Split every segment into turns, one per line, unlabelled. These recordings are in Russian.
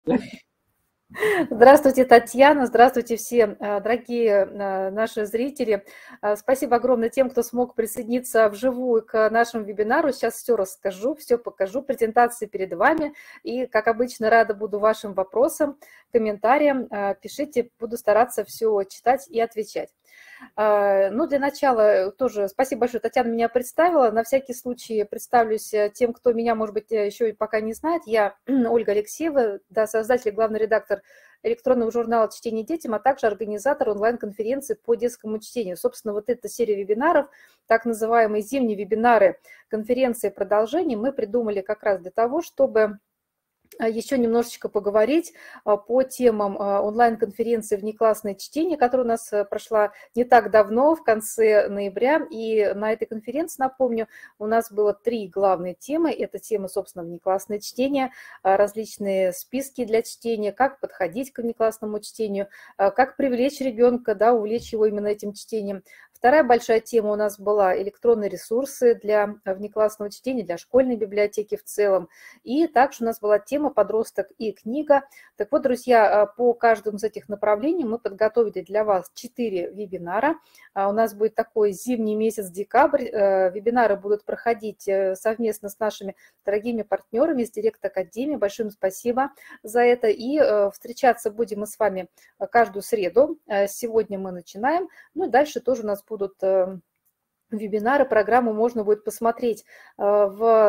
Здравствуйте, Татьяна. Здравствуйте все, дорогие наши зрители. Спасибо огромное тем, кто смог присоединиться вживую к нашему вебинару. Сейчас все расскажу, все покажу. Презентации перед вами. И, как обычно, рада буду вашим вопросам, комментариям. Пишите, буду стараться все читать и отвечать. Ну, для начала тоже спасибо большое, Татьяна меня представила. На всякий случай представлюсь тем, кто меня, может быть, еще и пока не знает. Я Ольга Алексеева, да, создатель и главный редактор электронного журнала «Чтение детям», а также организатор онлайн-конференции по детскому чтению. Собственно, вот эта серия вебинаров, так называемые зимние вебинары, конференции продолжения, мы придумали как раз для того, чтобы еще немножечко поговорить по темам онлайн-конференции «Внеклассное чтение», которая у нас прошла не так давно, в конце ноября. И на этой конференции, напомню, у нас было 3 главные темы. Это тема, собственно, внеклассное чтение, различные списки для чтения, как подходить к внеклассному чтению, как привлечь ребенка, да, увлечь его именно этим чтением. Вторая большая тема у нас была электронные ресурсы для внеклассного чтения, для школьной библиотеки в целом. И также у нас была тема «Подросток и книга». Так вот, друзья, по каждому из этих направлений мы подготовили для вас 4 вебинара. У нас будет такой зимний месяц, декабрь. Вебинары будут проходить совместно с нашими дорогими партнерами из Директ Академии. Большое им спасибо за это. И встречаться будем мы с вами каждую среду. Сегодня мы начинаем. Ну и дальше тоже у нас будут вебинары, программу можно будет посмотреть в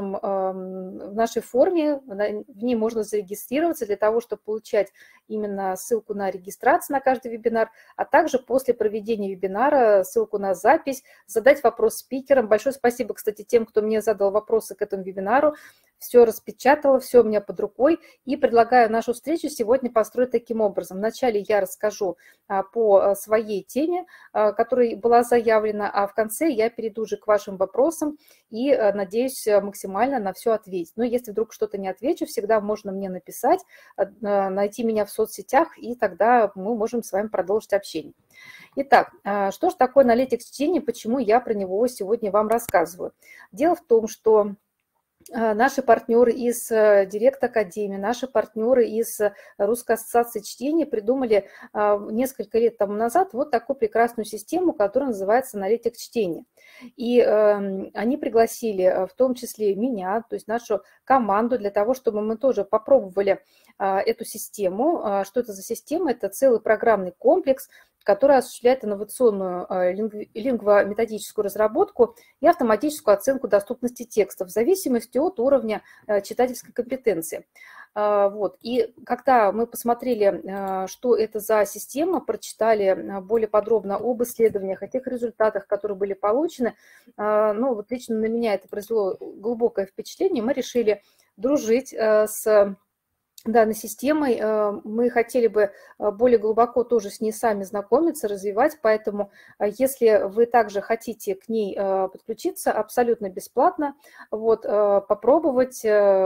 нашей форме, в ней можно зарегистрироваться для того, чтобы получать именно ссылку на регистрацию на каждый вебинар, а также после проведения вебинара ссылку на запись, задать вопрос спикерам. Большое спасибо, кстати, тем, кто мне задал вопросы к этому вебинару. Все распечатала, все у меня под рукой, и предлагаю нашу встречу сегодня построить таким образом. Вначале я расскажу по своей теме, которая была заявлена, а в конце я перейду уже к вашим вопросам и надеюсь максимально на все ответить. Но если вдруг что-то не отвечу, всегда можно мне написать, найти меня в соцсетях, и тогда мы можем с вами продолжить общение. Итак, что же такое аналитик чтения, почему я про него сегодня вам рассказываю? Дело в том, что наши партнеры из Директ Академии, наши партнеры из Русской ассоциации чтения придумали несколько лет тому назад вот такую прекрасную систему, которая называется аналитик чтения. И они пригласили в том числе меня, то есть нашу команду, для того, чтобы мы тоже попробовали эту систему. Что это за система? Это целый программный комплекс, который осуществляет инновационную лингвометодическую разработку и автоматическую оценку доступности текстов в зависимости от уровня читательской компетенции. Вот. И когда мы посмотрели, что это за система, прочитали более подробно об исследованиях, о тех результатах, которые были получены, ну, вот лично на меня это произвело глубокое впечатление, мы решили дружить с данной системой. Мы хотели бы более глубоко тоже с ней сами знакомиться, развивать, поэтому если вы также хотите к ней подключиться абсолютно бесплатно, вот, попробовать,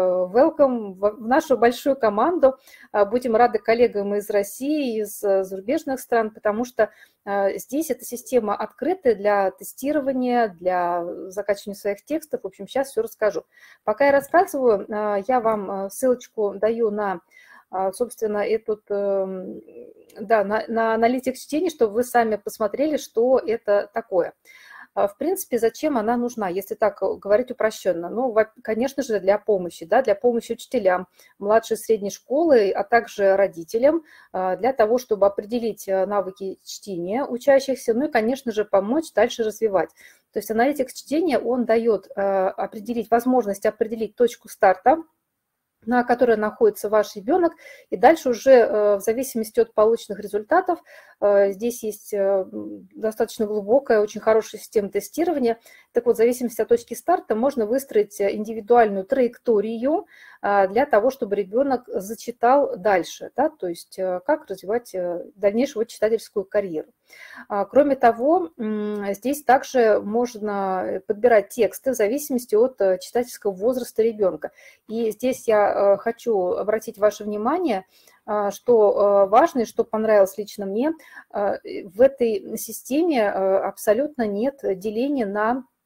welcome в нашу большую команду. Будем рады коллегам из России, из зарубежных стран, потому что здесь эта система открытая для тестирования, для закачивания своих текстов. В общем, сейчас все расскажу. Пока я рассказываю, я вам ссылочку даю на, собственно, на аналитик чтения, чтобы вы сами посмотрели, что это такое. В принципе, зачем она нужна, если так говорить упрощенно? Ну, конечно же, для помощи, да, для помощи учителям младшей и средней школы, а также родителям, для того, чтобы определить навыки чтения учащихся, ну и, конечно же, помочь дальше развивать. То есть аналитик чтения, он дает возможность определить точку старта, на которой находится ваш ребенок, и дальше уже в зависимости от полученных результатов, здесь есть достаточно глубокая, очень хорошая система тестирования. Так вот, в зависимости от точки старта можно выстроить индивидуальную траекторию для того, чтобы ребенок зачитал дальше, да, то есть как развивать дальнейшую читательскую карьеру. Кроме того, здесь также можно подбирать тексты в зависимости от читательского возраста ребенка. И здесь я хочу обратить ваше внимание, что важно и что понравилось лично мне, в этой системе абсолютно нет деления на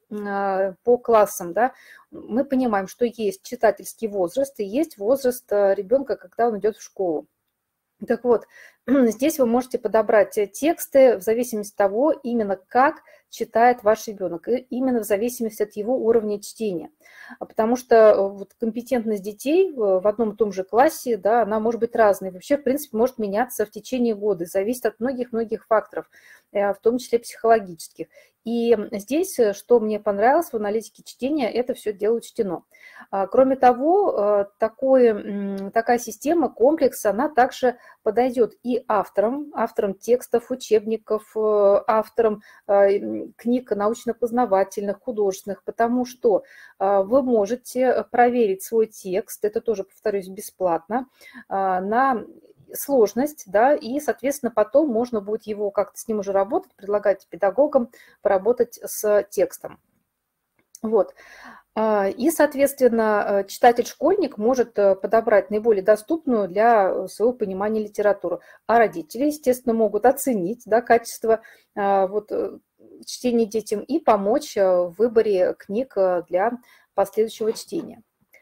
по классам, да, мы понимаем, что есть читательский возраст и есть возраст ребенка, когда он идет в школу. Так вот, здесь вы можете подобрать тексты в зависимости от того, именно как читает ваш ребенок, и именно в зависимости от его уровня чтения. Потому что вот компетентность детей в одном и том же классе, да, она может быть разной. Вообще, в принципе, может меняться в течение года, зависит от многих-многих факторов, в том числе психологических. И здесь, что мне понравилось в аналитике чтения, это все дело учтено. Кроме того, такая система, комплекс, она также подойдет и авторам текстов, учебников, авторам книг научно-познавательных, художественных, потому что вы можете проверить свой текст, это тоже, повторюсь, бесплатно, на сложность, да, и, соответственно, потом можно будет его как-то с ним уже работать, предлагать педагогам поработать с текстом. Вот. И, соответственно, читатель-школьник может подобрать наиболее доступную для своего понимания литературу. А родители, естественно, могут оценить, да, качество чтения детям и помочь в выборе книг для последующего чтения.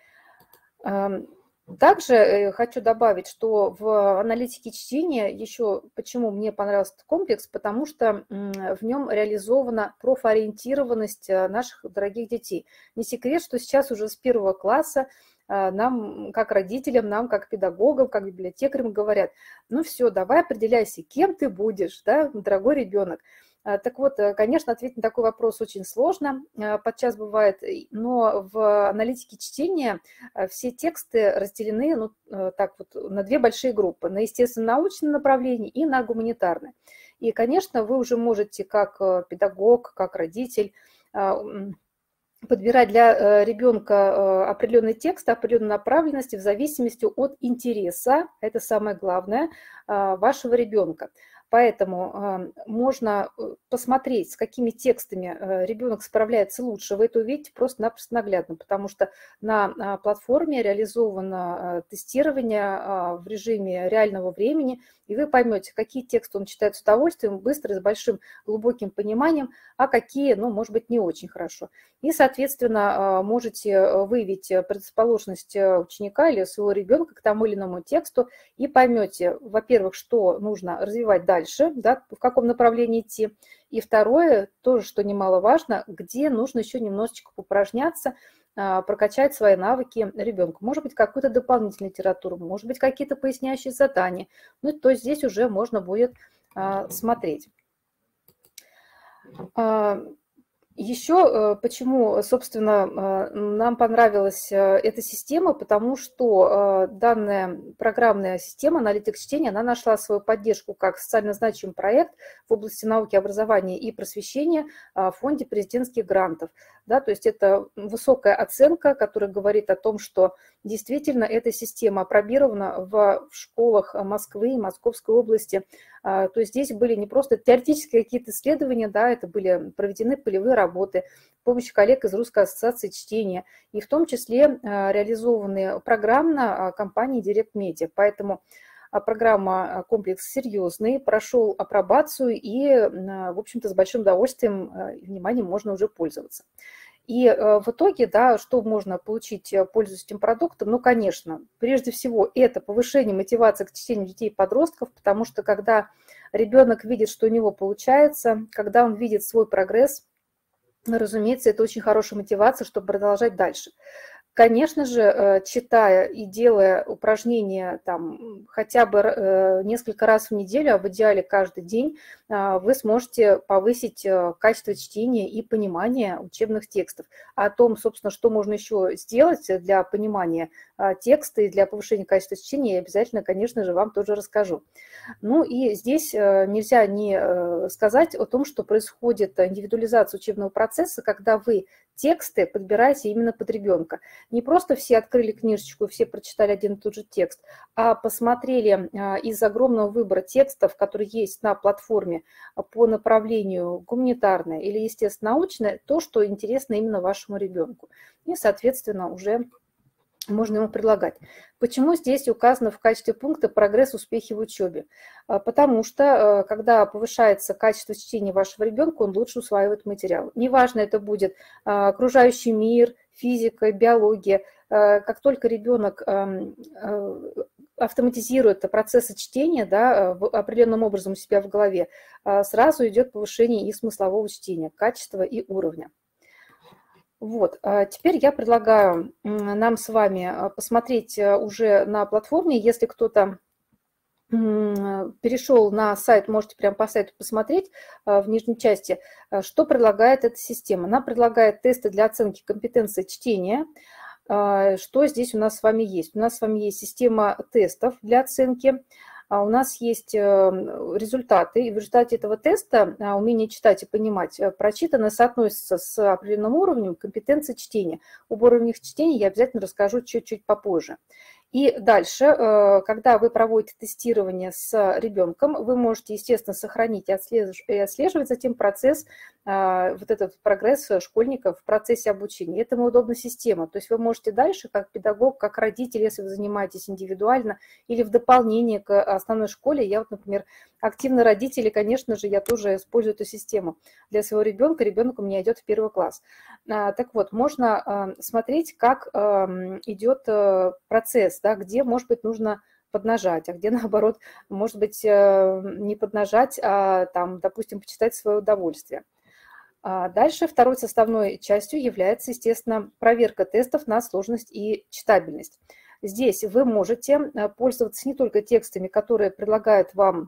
Также хочу добавить, что в аналитике чтения еще почему мне понравился этот комплекс, потому что в нем реализована профориентированность наших дорогих детей. Не секрет, что сейчас уже с 1 класса нам, как родителям, нам, как педагогам, как библиотекарям говорят, ну все, давай определяйся, кем ты будешь, да, дорогой ребенок. Так вот, конечно, ответить на такой вопрос очень сложно, подчас бывает, но в аналитике чтения все тексты разделены на две большие группы, на естественно-научное направление и на гуманитарное. И, конечно, вы уже можете как педагог, как родитель подбирать для ребенка определенный текст, определенную направленность в зависимости от интереса, это самое главное, вашего ребенка. Поэтому можно посмотреть, с какими текстами ребенок справляется лучше. Вы это увидите просто-напросто наглядно, потому что на платформе реализовано тестирование в режиме реального времени, и вы поймете, какие тексты он читает с удовольствием, быстро, с большим глубоким пониманием, а какие, может быть, не очень хорошо. И, соответственно, можете выявить предрасположенность ученика или своего ребенка к тому или иному тексту и поймете, во-первых, что нужно развивать дальше, да, в каком направлении идти. И второе, тоже, что немаловажно, где нужно еще немножечко поупражняться, прокачать свои навыки ребенку. Может быть, какую-то дополнительную литературу, может быть, какие-то поясняющие задания. То есть здесь уже можно будет смотреть. Еще почему, собственно, нам понравилась эта система, потому что данная программная система аналитик чтения, она нашла свою поддержку как социально значимый проект в области науки, образования и просвещения в фонде президентских грантов. Да, то есть это высокая оценка, которая говорит о том, что действительно эта система апробирована в школах Москвы и Московской области. То есть здесь были не просто теоретические какие-то исследования, да, это были проведены полевые работы с помощью коллег из Русской ассоциации чтения, и в том числе реализованы программно компанией Direct Media. Поэтому программа комплекс серьезный, прошел апробацию и, в общем-то, с большим удовольствием и вниманием можно уже пользоваться. И в итоге, да, что можно получить, пользуясь этим продуктом? Конечно, прежде всего, это повышение мотивации к чтению детей и подростков, потому что когда ребенок видит, что у него получается, когда он видит свой прогресс, разумеется, это очень хорошая мотивация, чтобы продолжать дальше. Конечно же, читая и делая упражнения там, хотя бы несколько раз в неделю, а в идеале каждый день, вы сможете повысить качество чтения и понимания учебных текстов. А о том, собственно, что можно еще сделать для понимания текста и для повышения качества чтения, я обязательно, конечно же, вам тоже расскажу. И здесь нельзя не сказать о том, что происходит индивидуализация учебного процесса, когда вы тексты подбираете именно под ребенка. Не просто все открыли книжечку, все прочитали один и тот же текст, а посмотрели из огромного выбора текстов, которые есть на платформе по направлению гуманитарное или естественно-научное, то, что интересно именно вашему ребенку. И, соответственно, уже можно ему предлагать. Почему здесь указано в качестве пункта прогресс, успехи в учебе? Потому что, когда повышается качество чтения вашего ребенка, он лучше усваивает материал. Неважно, это будет окружающий мир, физика, биология. Как только ребенок автоматизирует процессы чтения, да, определенным образом у себя в голове, сразу идет повышение и смыслового чтения, качества и уровня. Вот, теперь я предлагаю нам с вами посмотреть уже на платформе. Если кто-то перешел на сайт, можете прямо по сайту посмотреть в нижней части, что предлагает эта система. Она предлагает тесты для оценки компетенции чтения. Что здесь у нас с вами есть? У нас с вами есть система тестов для оценки. У нас есть результаты, и в результате этого теста умение читать и понимать прочитанное соотносится с определенным уровнем компетенции чтения. Об уровнях чтения я обязательно расскажу чуть-чуть попозже. И дальше, когда вы проводите тестирование с ребенком, вы можете, естественно, сохранить и отслеживать затем процесс, вот этот прогресс школьников в процессе обучения. Этому удобна система. То есть вы можете дальше, как педагог, как родитель, если вы занимаетесь индивидуально или в дополнение к основной школе. Я вот, например, активный родитель, и, конечно же, я тоже использую эту систему для своего ребенка. Ребенок у меня идет в 1 класс. Так вот, можно смотреть, как идет процесс, да, где, может быть, нужно поднажать, а где, наоборот, может быть, не поднажать, а, там, допустим, почитать в свое удовольствие. Дальше второй составной частью является, естественно, проверка тестов на сложность и читабельность. Здесь вы можете пользоваться не только текстами, которые предлагает вам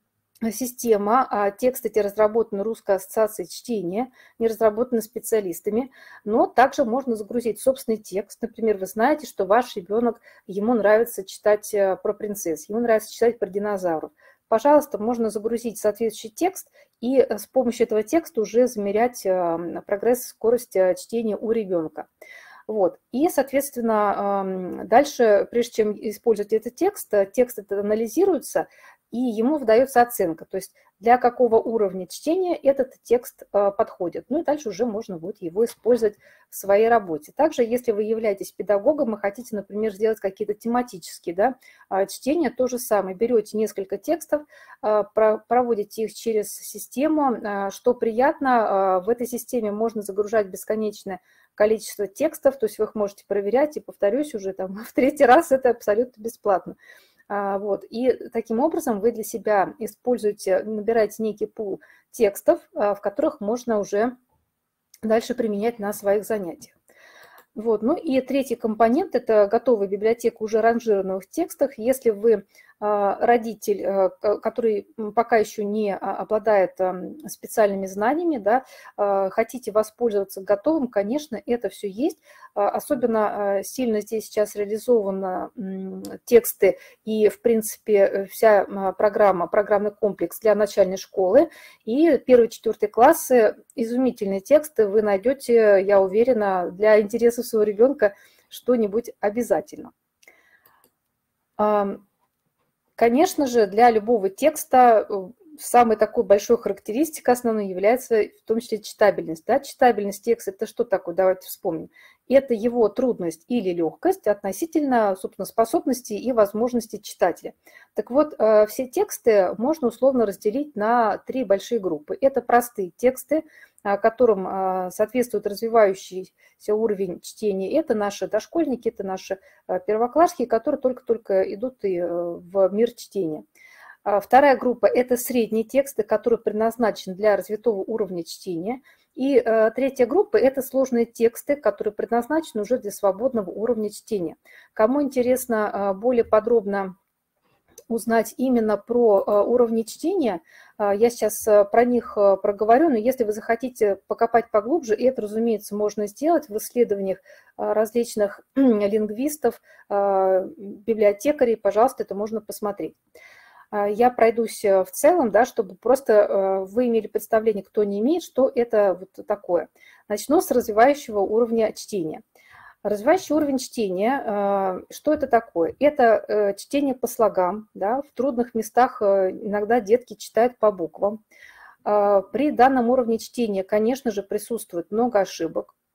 система, а тексты эти разработаны Русской ассоциацией чтения, не разработаны специалистами, но также можно загрузить собственный текст. Например, вы знаете, что ваш ребенок, ему нравится читать про принцесс, ему нравится читать про динозавров. Пожалуйста, можно загрузить соответствующий текст и с помощью этого текста уже замерять прогресс, скорость чтения у ребенка. Вот. И, соответственно, дальше, прежде чем использовать этот текст этот анализируется, и ему выдается оценка, то есть для какого уровня чтения этот текст подходит. Ну и дальше уже можно будет его использовать в своей работе. Также, если вы являетесь педагогом и хотите, например, сделать какие-то тематические чтения, то же самое. Берете несколько текстов, проводите их через систему. Что приятно, в этой системе можно загружать бесконечное количество текстов, то есть вы их можете проверять, и, повторюсь, уже там в 3-й раз это абсолютно бесплатно. Вот. И таким образом вы для себя используете, набираете некий пул текстов, в которых можно уже дальше применять на своих занятиях. Вот. Ну и третий компонент – это готовая библиотека уже ранжированных текстов. Если вы родитель, который пока еще не обладает специальными знаниями, да, хотите воспользоваться готовым, конечно, это все есть. Особенно сильно здесь сейчас реализованы тексты и, в принципе, вся программа, программный комплекс для начальной школы. И 1-4 классы, изумительные тексты вы найдете, я уверена, для интересов своего ребенка что-нибудь обязательно. Конечно же, для любого текста самой такой большой характеристикой основной является в том числе читабельность. Да? Читабельность текста – это что такое? Давайте вспомним. Это его трудность или легкость относительно, собственно, способностей и возможностей читателя. Так вот, все тексты можно условно разделить на 3 большие группы. Это простые тексты, которым соответствует развивающийся уровень чтения. Это наши дошкольники, это наши первоклассники, которые только-только идут в мир чтения. Вторая группа – это средние тексты, которые предназначены для развитого уровня чтения. И третья группа – это сложные тексты, которые предназначены уже для свободного уровня чтения. Кому интересно более подробно узнать именно про уровни чтения, я сейчас про них проговорю, но если вы захотите покопать поглубже, и это, разумеется, можно сделать в исследованиях различных лингвистов, библиотекарей, пожалуйста, это можно посмотреть. Я пройдусь в целом, да, чтобы просто вы имели представление, кто не имеет, что это вот такое. Начну с развивающего уровня чтения. Развивающий уровень чтения, что это такое? Это чтение по слогам, да, в трудных местах иногда детки читают по буквам. При данном уровне чтения, конечно же, присутствует много ошибок.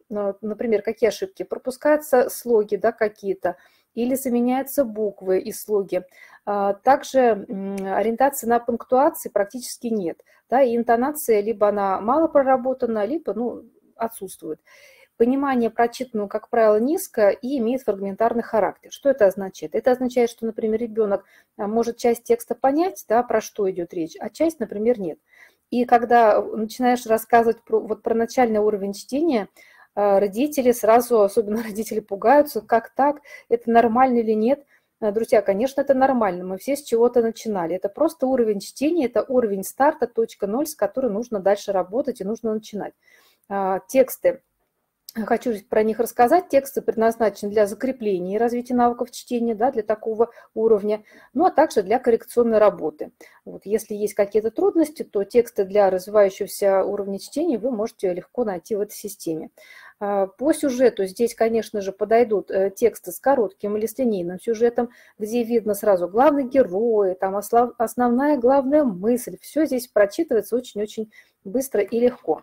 например, какие ошибки? Пропускаются слоги, да, какие-то, или заменяются буквы и слоги. Также ориентации на пунктуации практически нет. Да, и интонация либо она мало проработана, либо отсутствует. Понимание прочитанного, как правило, низкое и имеет фрагментарный характер. Что это означает? Это означает, что, например, ребенок может часть текста понять, да, про что идет речь, а часть, например, нет. И когда начинаешь рассказывать про начальный уровень чтения, родители сразу, особенно родители, пугаются, как так, это нормально или нет. Друзья, конечно, это нормально, мы все с чего-то начинали. Это просто уровень чтения, это уровень старта, точка 0, с которой нужно дальше работать и нужно начинать. Тексты. Хочу про них рассказать. Тексты предназначены для закрепления и развития навыков чтения, да, для такого уровня, а также для коррекционной работы. Вот, если есть какие-то трудности, то тексты для развивающегося уровня чтения вы можете легко найти в этой системе. По сюжету здесь, конечно же, подойдут тексты с коротким или с линейным сюжетом, где видно сразу главный герой, там основная главная мысль. Все здесь прочитывается очень-очень быстро и легко.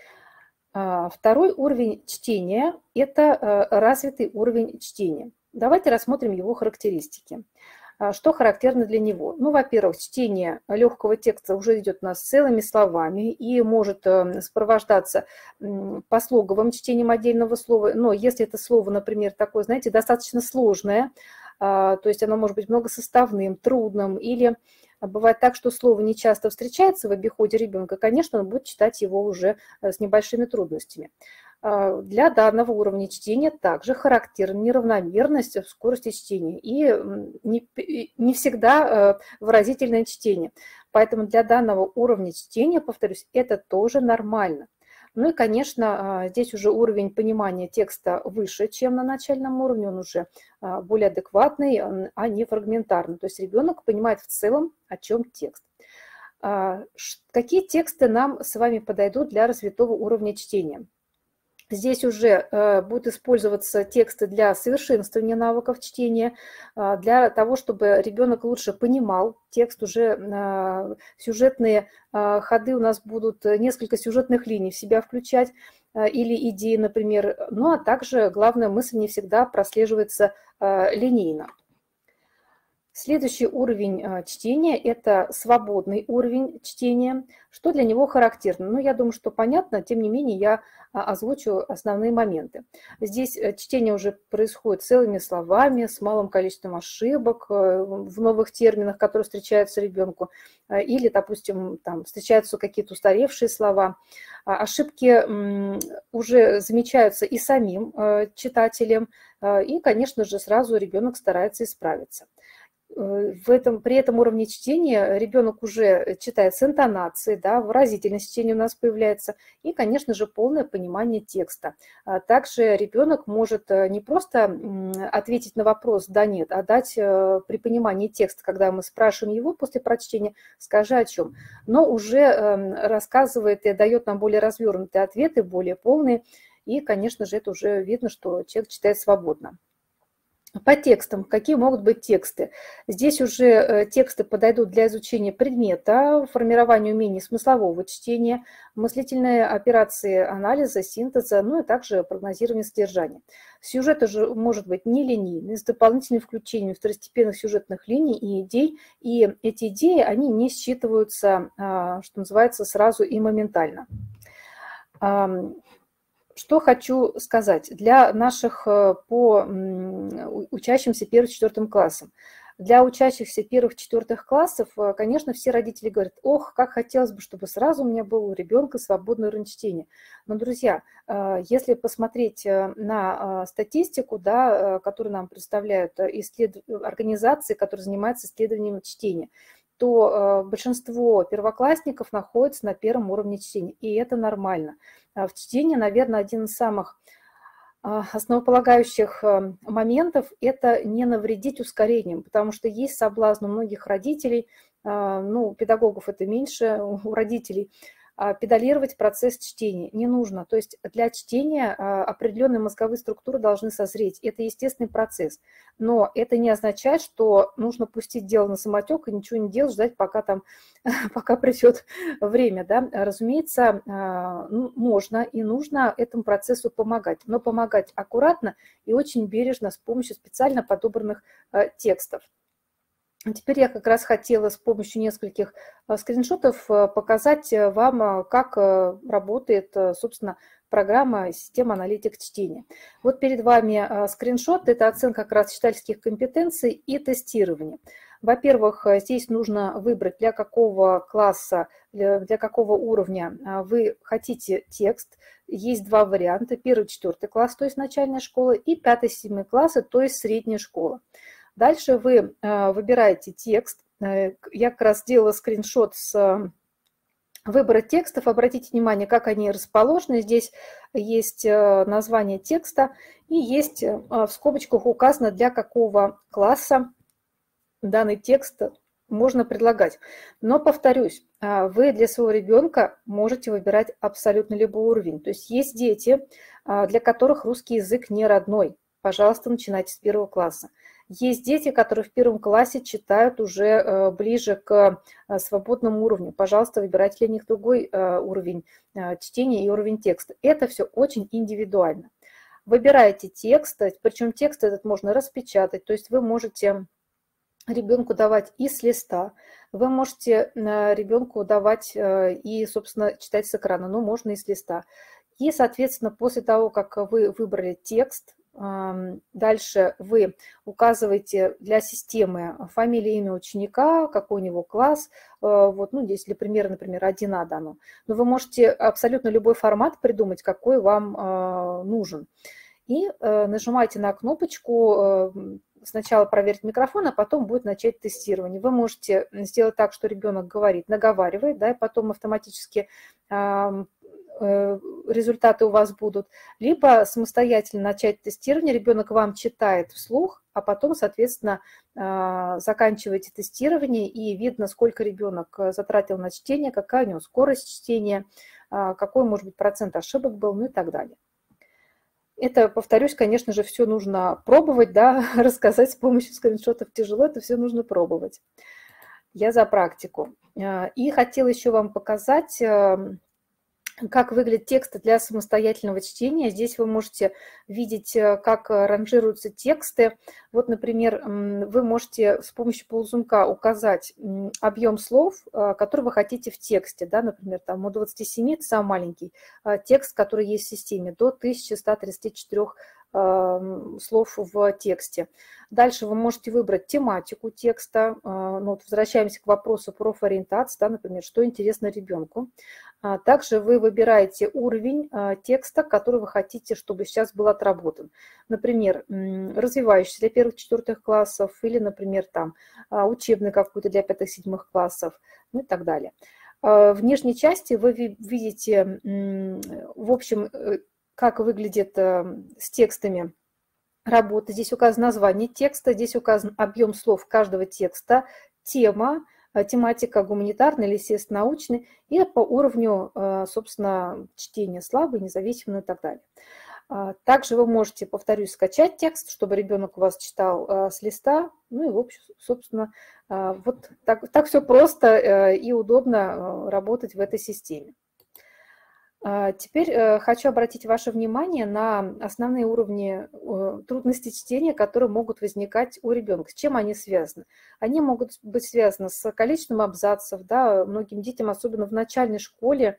Второй уровень чтения – это развитый уровень чтения. Давайте рассмотрим его характеристики. Что характерно для него? Во-первых, чтение легкого текста уже идет у нас целыми словами и может сопровождаться послоговым чтением отдельного слова. Но если это слово, например, такое, знаете, достаточно сложное, то есть оно может быть многосоставным, трудным, или бывает так, что слово не часто встречается в обиходе ребенка, конечно, он будет читать его уже с небольшими трудностями. Для данного уровня чтения также характерна неравномерность в скорости чтения и не всегда выразительное чтение. Поэтому для данного уровня чтения, повторюсь, это тоже нормально. И, конечно, здесь уже уровень понимания текста выше, чем на начальном уровне, он уже более адекватный, а не фрагментарный. То есть ребенок понимает в целом, о чем текст. Какие тексты нам с вами подойдут для развитого уровня чтения? Здесь уже будут использоваться тексты для совершенствования навыков чтения, для того, чтобы ребенок лучше понимал текст, уже сюжетные ходы у нас будут, несколько сюжетных линий в себя включать, или идеи, например, а также главная мысль не всегда прослеживается линейно. Следующий уровень чтения – это свободный уровень чтения. Что для него характерно? Я думаю, что понятно, тем не менее я озвучу основные моменты. Здесь чтение уже происходит целыми словами, с малым количеством ошибок в новых терминах, которые встречаются ребенку, или, допустим, там встречаются какие-то устаревшие слова. Ошибки уже замечаются и самим читателем, и, конечно же, сразу ребенок старается исправиться. При этом уровне чтения ребенок уже читает с интонацией, да, выразительность чтения у нас появляется, и, конечно же, полное понимание текста. Также ребенок может не просто ответить на вопрос «да-нет», а дать при понимании текста, когда мы спрашиваем его после прочтения «скажи о чем», но уже рассказывает и дает нам более развернутые ответы, более полные, и, конечно же, это уже видно, что человек читает свободно. По текстам, какие могут быть тексты? Здесь уже тексты подойдут для изучения предмета, формирования умений смыслового чтения, мыслительные операции анализа, синтеза, и также прогнозирования содержания. Сюжет уже может быть нелинейный, с дополнительным включением второстепенных сюжетных линий и идей, и эти идеи, они не считываются, что называется, сразу и моментально. Что хочу сказать для наших учащимся 1-4 классам. Для учащихся 1-4 классов, конечно, все родители говорят: ох, как хотелось бы, чтобы сразу у меня был у ребенка свободный уровень чтения. Но, друзья, если посмотреть на статистику, да, которую нам представляют организации, которые занимаются исследованием чтения, то большинство первоклассников находится на 1-м уровне чтения, и это нормально. В чтении, наверное, один из самых основополагающих моментов – это не навредить ускорением, потому что есть соблазн у многих родителей, педагогов это меньше, у родителей, педалировать процесс чтения не нужно. То есть для чтения определенные мозговые структуры должны созреть. Это естественный процесс. Но это не означает, что нужно пустить дело на самотек и ничего не делать, ждать, пока придет время. Да? Разумеется, можно и нужно этому процессу помогать. Но помогать аккуратно и очень бережно с помощью специально подобранных текстов. Теперь я как раз хотела с помощью нескольких скриншотов показать вам, как работает, собственно, программа система аналитик чтения. Вот перед вами скриншот, это оценка как раз читательских компетенций и тестирование. Во-первых, здесь нужно выбрать, для какого класса, для какого уровня вы хотите текст. Есть два варианта, 1-4 класс, то есть начальная школа, и 5-7 классы, то есть средняя школа. Дальше вы выбираете текст. Я как раз сделала скриншот с выбора текстов. Обратите внимание, как они расположены. Здесь есть название текста и есть в скобочках указано, для какого класса данный текст можно предлагать. Но, повторюсь, вы для своего ребенка можете выбирать абсолютно любой уровень. То есть есть дети, для которых русский язык не родной. Пожалуйста, начинайте с 1 класса. Есть дети, которые в 1 классе читают уже ближе к свободному уровню. Пожалуйста, выбирайте для них другой уровень чтения и уровень текста. Это все очень индивидуально. Выбираете текст, причем текст этот можно распечатать, то есть вы можете ребенку давать и с листа, вы можете ребенку давать и, собственно, читать с экрана, но можно и с листа. И, соответственно, после того, как вы выбрали текст, дальше вы указываете для системы фамилию, имя ученика, какой у него класс. Вот, ну, здесь для примера, например, 1А дано. Но вы можете абсолютно любой формат придумать, какой вам нужен. И нажимаете на кнопочку сначала проверить микрофон, а потом будет начать тестирование. Вы можете сделать так, что ребенок говорит, наговаривает, да, и потом автоматически результаты у вас будут, либо самостоятельно начать тестирование, ребенок вам читает вслух, а потом, соответственно, заканчиваете тестирование, и видно, сколько ребенок затратил на чтение, какая у него скорость чтения, какой, может быть, процент ошибок был, ну и так далее. Это, повторюсь, конечно же, все нужно пробовать, да, рассказать с помощью скриншотов тяжело, это все нужно пробовать. Я за практику. И хотела еще вам показать, как выглядят тексты для самостоятельного чтения. Здесь вы можете видеть, как ранжируются тексты. Вот, например, вы можете с помощью ползунка указать объем слов, который вы хотите в тексте. Да? Например, там у 27, это самый маленький текст, который есть в системе, до 1134 слов в тексте. Дальше вы можете выбрать тематику текста. Ну, вот возвращаемся к вопросу профориентации, да, например, что интересно ребенку. Также вы выбираете уровень текста, который вы хотите, чтобы сейчас был отработан. Например, развивающийся для 1-4 классов или, например, там, учебный какой-то для 5-7 классов, ну и так далее. В нижней части вы видите, в общем, как выглядит с текстами работа. Здесь указано название текста, здесь указан объем слов каждого текста, тема, тематика гуманитарная или естественно-научная, и по уровню, собственно, чтения слабый, независимый и так далее. Также вы можете, повторюсь, скачать текст, чтобы ребенок у вас читал с листа. Ну и, в общем, собственно, вот так все просто и удобно работать в этой системе. Теперь хочу обратить ваше внимание на основные уровни трудностей чтения, которые могут возникать у ребенка. С чем они связаны? Они могут быть связаны с количеством абзацев. Да? Многим детям, особенно в начальной школе,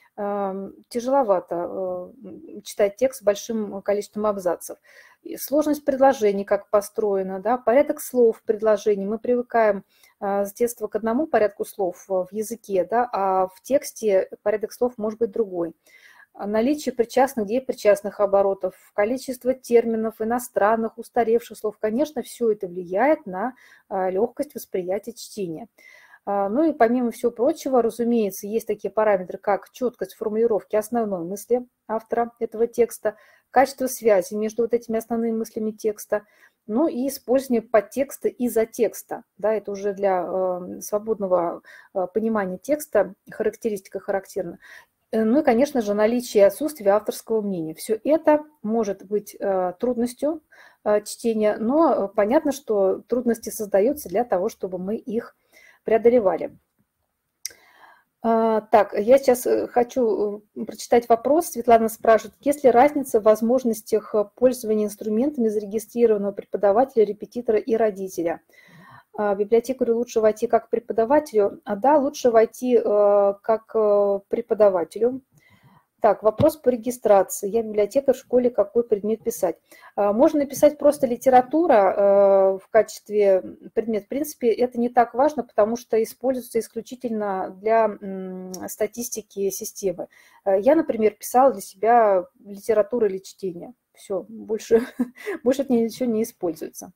тяжеловато читать текст с большим количеством абзацев. Сложность предложений, как построено, да? Порядок слов в предложении. Мы привыкаем с детства к одному порядку слов в языке, да? А в тексте порядок слов может быть другой. Наличие причастных, депричастных оборотов, количество терминов иностранных, устаревших слов, конечно, все это влияет на легкость восприятия чтения. Ну и помимо всего прочего, разумеется, есть такие параметры, как четкость формулировки основной мысли автора этого текста, качество связи между вот этими основными мыслями текста, ну и использование подтекста и затекста. Да, это уже для свободного понимания текста характеристика характерна. Ну и, конечно же, наличие и отсутствие авторского мнения. Все это может быть трудностью чтения, но понятно, что трудности создаются для того, чтобы мы их преодолевали. Так, я сейчас хочу прочитать вопрос. Светлана спрашивает, есть ли разница в возможностях пользования инструментами зарегистрированного преподавателя, репетитора и родителя? Библиотекарю лучше войти как преподавателю? Да, лучше войти как преподавателю. Так, вопрос по регистрации. Я библиотекарь в школе, какой предмет писать? Можно написать просто литература в качестве предмета. В принципе, это не так важно, потому что используется исключительно для статистики системы. Я, например, писала для себя литературу или чтение. Все, больше ничего не используется.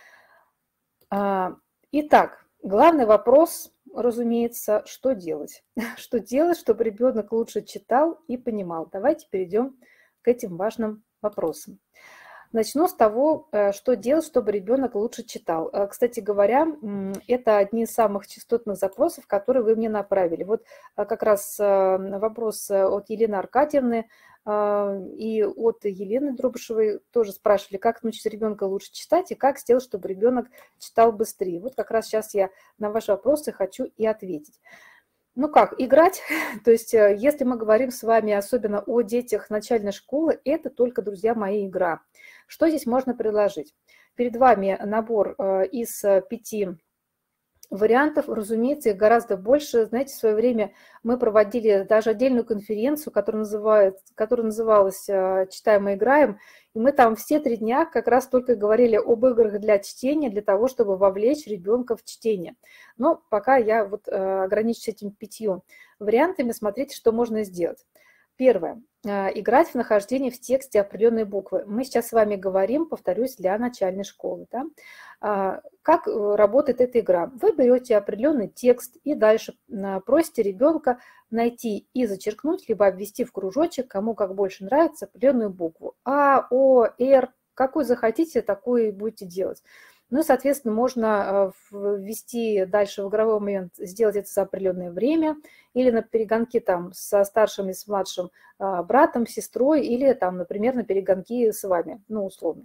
Итак, главный вопрос, разумеется, что делать? Что делать, чтобы ребенок лучше читал и понимал? Давайте перейдем к этим важным вопросам. Начну с того, что делать, чтобы ребенок лучше читал. Кстати говоря, это одни из самых частотных запросов, которые вы мне направили. Вот как раз вопрос от Елены Аркадьевны и от Елены Дробышевой тоже спрашивали, как научить ребенка лучше читать и как сделать, чтобы ребенок читал быстрее. Вот как раз сейчас я на ваши вопросы хочу и ответить. Ну как, играть? То есть если мы говорим с вами особенно о детях начальной школы, это только, друзья мои, игра. Что здесь можно предложить? Перед вами набор из 5 вариантов, разумеется, их гораздо больше. Знаете, в свое время мы проводили даже отдельную конференцию, которая называлась «Читаем и играем», и мы там все 3 дня как раз только говорили об играх для чтения, для того, чтобы вовлечь ребенка в чтение. Но пока я вот ограничусь этими 5 вариантами, смотрите, что можно сделать. Первое. Играть в нахождение в тексте определенной буквы. Мы сейчас с вами говорим, повторюсь, для начальной школы. Да? Как работает эта игра? Вы берете определенный текст и дальше просите ребенка найти и зачеркнуть, либо обвести в кружочек, кому как больше нравится, определенную букву. А, О, Р, какую захотите, такую и будете делать. Ну и, соответственно, можно ввести дальше в игровой момент, сделать это за определенное время, или на перегонки там со старшим и с младшим братом, сестрой, или там, например, на перегонки с вами, ну, условно.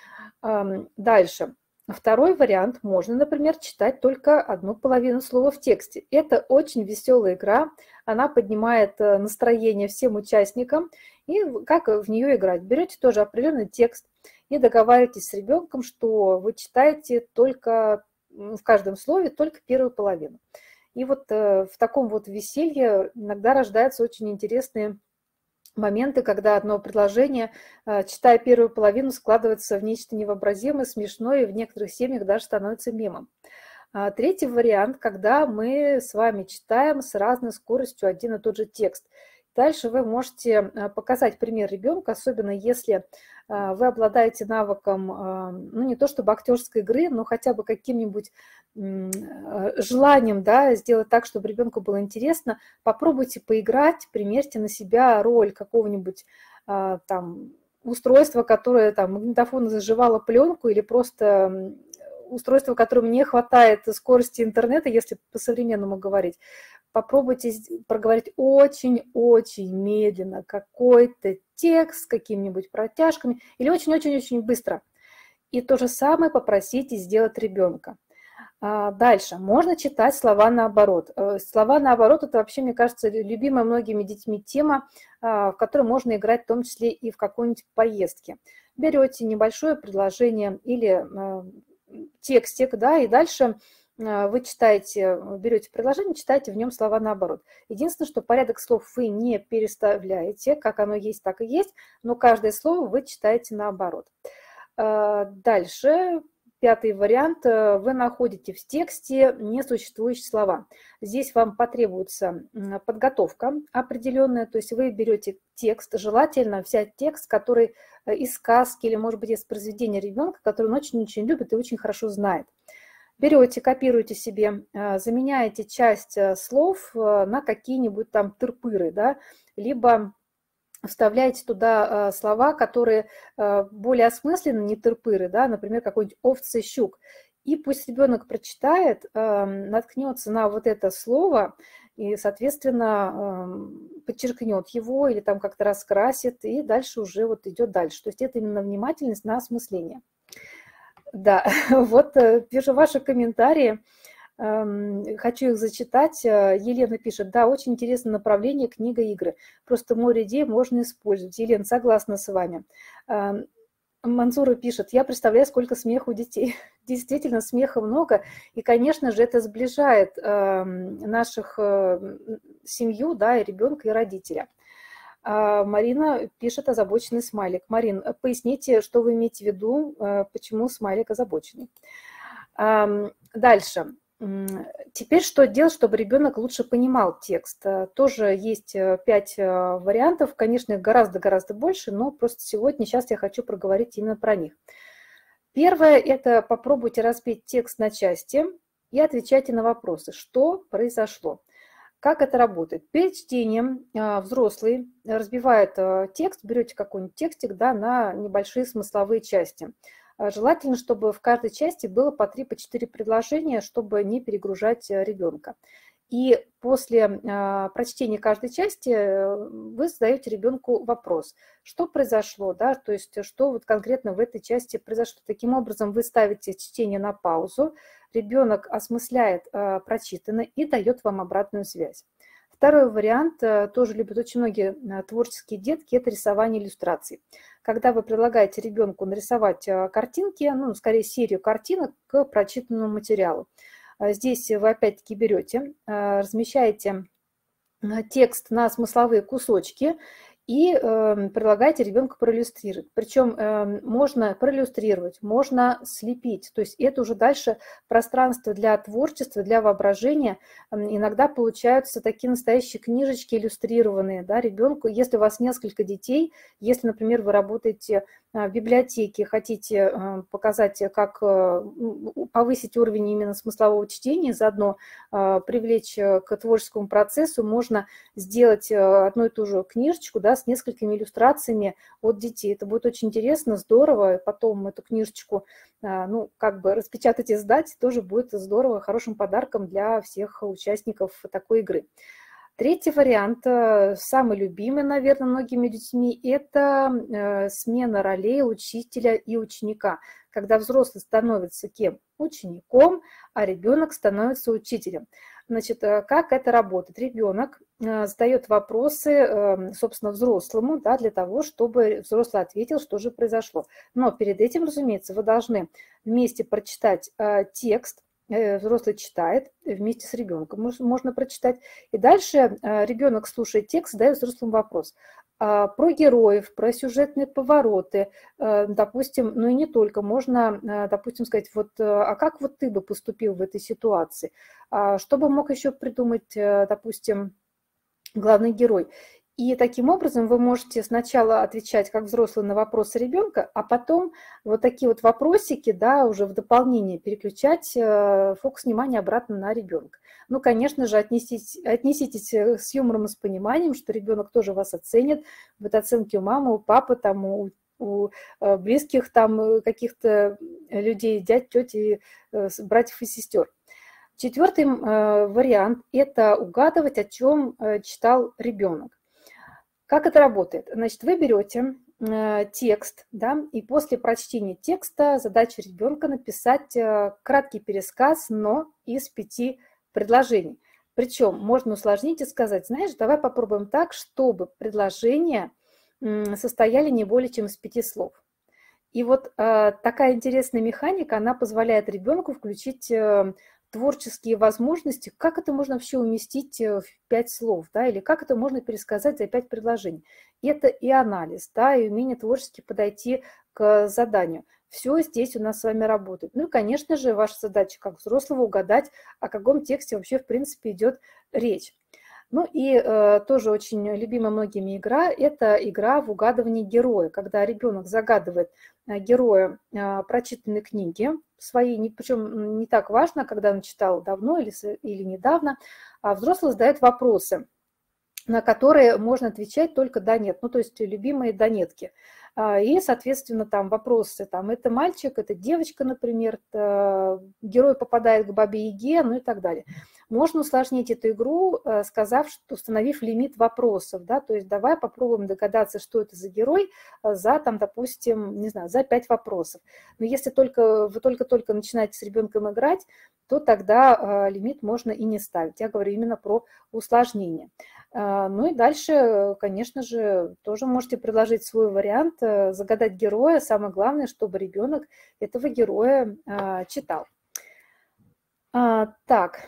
Дальше. Второй вариант. Можно, например, читать только одну половину слова в тексте. Это очень веселая игра, она поднимает настроение всем участникам. И как в нее играть? Берете тоже определенный текст и договариваетесь с ребенком, что вы читаете только в каждом слове только первую половину. И вот в таком вот веселье иногда рождаются очень интересные моменты, когда одно предложение, читая первую половину, складывается в нечто невообразимое, смешное, и в некоторых семьях даже становится мемом. Третий вариант, когда мы с вами читаем с разной скоростью один и тот же текст. Дальше вы можете показать пример ребенка, особенно если вы обладаете навыком, ну не то чтобы актерской игры, но хотя бы каким-нибудь желанием, да, сделать так, чтобы ребенку было интересно. Попробуйте поиграть, примерьте на себя роль какого-нибудь там устройства, которое там магнитофон заживало пленку, или просто устройство, которому не хватает скорости интернета, если по-современному говорить. Попробуйте проговорить очень-очень медленно какой-то текст с какими-нибудь протяжками или очень-очень-очень быстро. И то же самое попросите сделать ребенка. Дальше. Можно читать слова наоборот. Слова наоборот – это вообще, мне кажется, любимая многими детьми тема, в которой можно играть в том числе и в какой-нибудь поездке. Берете небольшое предложение или текстик, да, и дальше вы читаете, берете предложение, читаете в нем слова наоборот. Единственное, что порядок слов вы не переставляете, как оно есть, так и есть, но каждое слово вы читаете наоборот. Дальше, пятый вариант, вы находите в тексте несуществующие слова. Здесь вам потребуется подготовка определенная, то есть вы берете текст, желательно взять текст, который из сказки или, может быть, из произведения ребенка, который он очень-очень любит и очень хорошо знает. берете, копируете себе, заменяете часть слов на какие-нибудь там тырпыры, да, либо вставляете туда слова, которые более осмысленны, не тырпыры, да, например, какой-нибудь овцы, щук. И пусть ребенок прочитает, наткнется на вот это слово и, соответственно, подчеркнет его или там как-то раскрасит, и дальше уже вот идет дальше. То есть это именно внимательность на осмысление. Да, вот вижу ваши комментарии. Хочу их зачитать. Елена пишет: да, очень интересное направление книга-игры. Просто море идей можно использовать. Елена, согласна с вами. Мансура пишет: я представляю, сколько смеха у детей. Действительно, смеха много. И, конечно же, это сближает наших семью, да, и ребенка, и родителя. Марина пишет: озабоченный смайлик. Марин, поясните, что вы имеете в виду, почему смайлик озабоченный. Дальше. Теперь что делать, чтобы ребенок лучше понимал текст? Тоже есть 5 вариантов, конечно, их гораздо-гораздо больше, но просто сегодня, сейчас я хочу проговорить именно про них. Первое – это попробуйте разбить текст на части и отвечайте на вопросы, что произошло. Как это работает? Перед чтением взрослый разбивает текст, берете какой-нибудь текстик, да, на небольшие смысловые части. Желательно, чтобы в каждой части было по 3-4 предложения, чтобы не перегружать ребенка. И после прочтения каждой части вы задаете ребенку вопрос, что произошло, да, то есть что вот конкретно в этой части произошло. Таким образом вы ставите чтение на паузу, ребенок осмысляет прочитанное и дает вам обратную связь. Второй вариант, тоже любят очень многие творческие детки, это рисование иллюстраций. Когда вы предлагаете ребенку нарисовать картинки, ну, скорее серию картинок к прочитанному материалу. Здесь вы опять-таки берете, размещаете текст на смысловые кусочки и предлагаете ребенку проиллюстрировать. Причем можно проиллюстрировать, можно слепить. То есть это уже дальше пространство для творчества, для воображения. Иногда получаются такие настоящие книжечки иллюстрированные, да, ребенку. Если у вас несколько детей, если, например, вы работаете в библиотеке, хотите показать, как повысить уровень именно смыслового чтения, заодно привлечь к творческому процессу, можно сделать одну и ту же книжечку, да, с несколькими иллюстрациями от детей. Это будет очень интересно, здорово. Потом эту книжечку, ну, как бы распечатать и сдать, тоже будет здорово, хорошим подарком для всех участников такой игры. Третий вариант, самый любимый, наверное, многими детьми, это смена ролей учителя и ученика. Когда взрослый становится кем? Учеником, а ребенок становится учителем. Значит, как это работает? Ребенок задает вопросы, собственно, взрослому, да, для того, чтобы взрослый ответил, что же произошло. Но перед этим, разумеется, вы должны вместе прочитать текст. Взрослый читает, вместе с ребенком можно прочитать. И дальше ребенок слушает текст, задает взрослому вопрос про героев, про сюжетные повороты, допустим, ну и не только. Можно, допустим, сказать, вот, а как вот ты бы поступил в этой ситуации? Что бы мог еще придумать, допустим, главный герой? И таким образом вы можете сначала отвечать как взрослый на вопросы ребенка, а потом вот такие вот вопросики, да, уже в дополнение переключать фокус внимания обратно на ребенка. Ну, конечно же, отнеситесь с юмором и с пониманием, что ребенок тоже вас оценит. Вот оценки у мамы, у папы, там, у близких там каких-то людей, дядь, тети, братьев и сестер. Четвертый вариант – это угадывать, о чем читал ребенок. Как это работает? Значит, вы берете текст, да, и после прочтения текста задача ребенка написать краткий пересказ, но из 5 предложений. Причем можно усложнить и сказать, знаешь, давай попробуем так, чтобы предложения состояли не более чем из 5 слов. И вот такая интересная механика, она позволяет ребенку включить творческие возможности, как это можно вообще уместить в 5 слов, да, или как это можно пересказать за 5 предложений. Это и анализ, да, и умение творчески подойти к заданию. Все здесь у нас с вами работает. Ну и, конечно же, ваша задача как взрослого угадать, о каком тексте вообще в принципе идет речь. Ну и тоже очень любимая многими игра – это игра в угадывание героя, когда ребенок загадывает героя прочитанной книги своей, причем не так важно, когда он читал давно или недавно, а взрослый задает вопросы, на которые можно отвечать только да-нет, ну, то есть любимые да-нетки. И, соответственно, там вопросы, там, это мальчик, это девочка, например, герой попадает к Бабе-Яге, ну и так далее. Можно усложнить эту игру, установив лимит вопросов, да, то есть давай попробуем догадаться, что это за герой за, там, допустим, не знаю, за 5 вопросов. Но если вы только-только начинаете с ребенком играть, то тогда лимит можно и не ставить. Я говорю именно про усложнение. Ну и дальше, конечно же, тоже можете предложить свой вариант, загадать героя. Самое главное, чтобы ребенок этого героя читал. Так,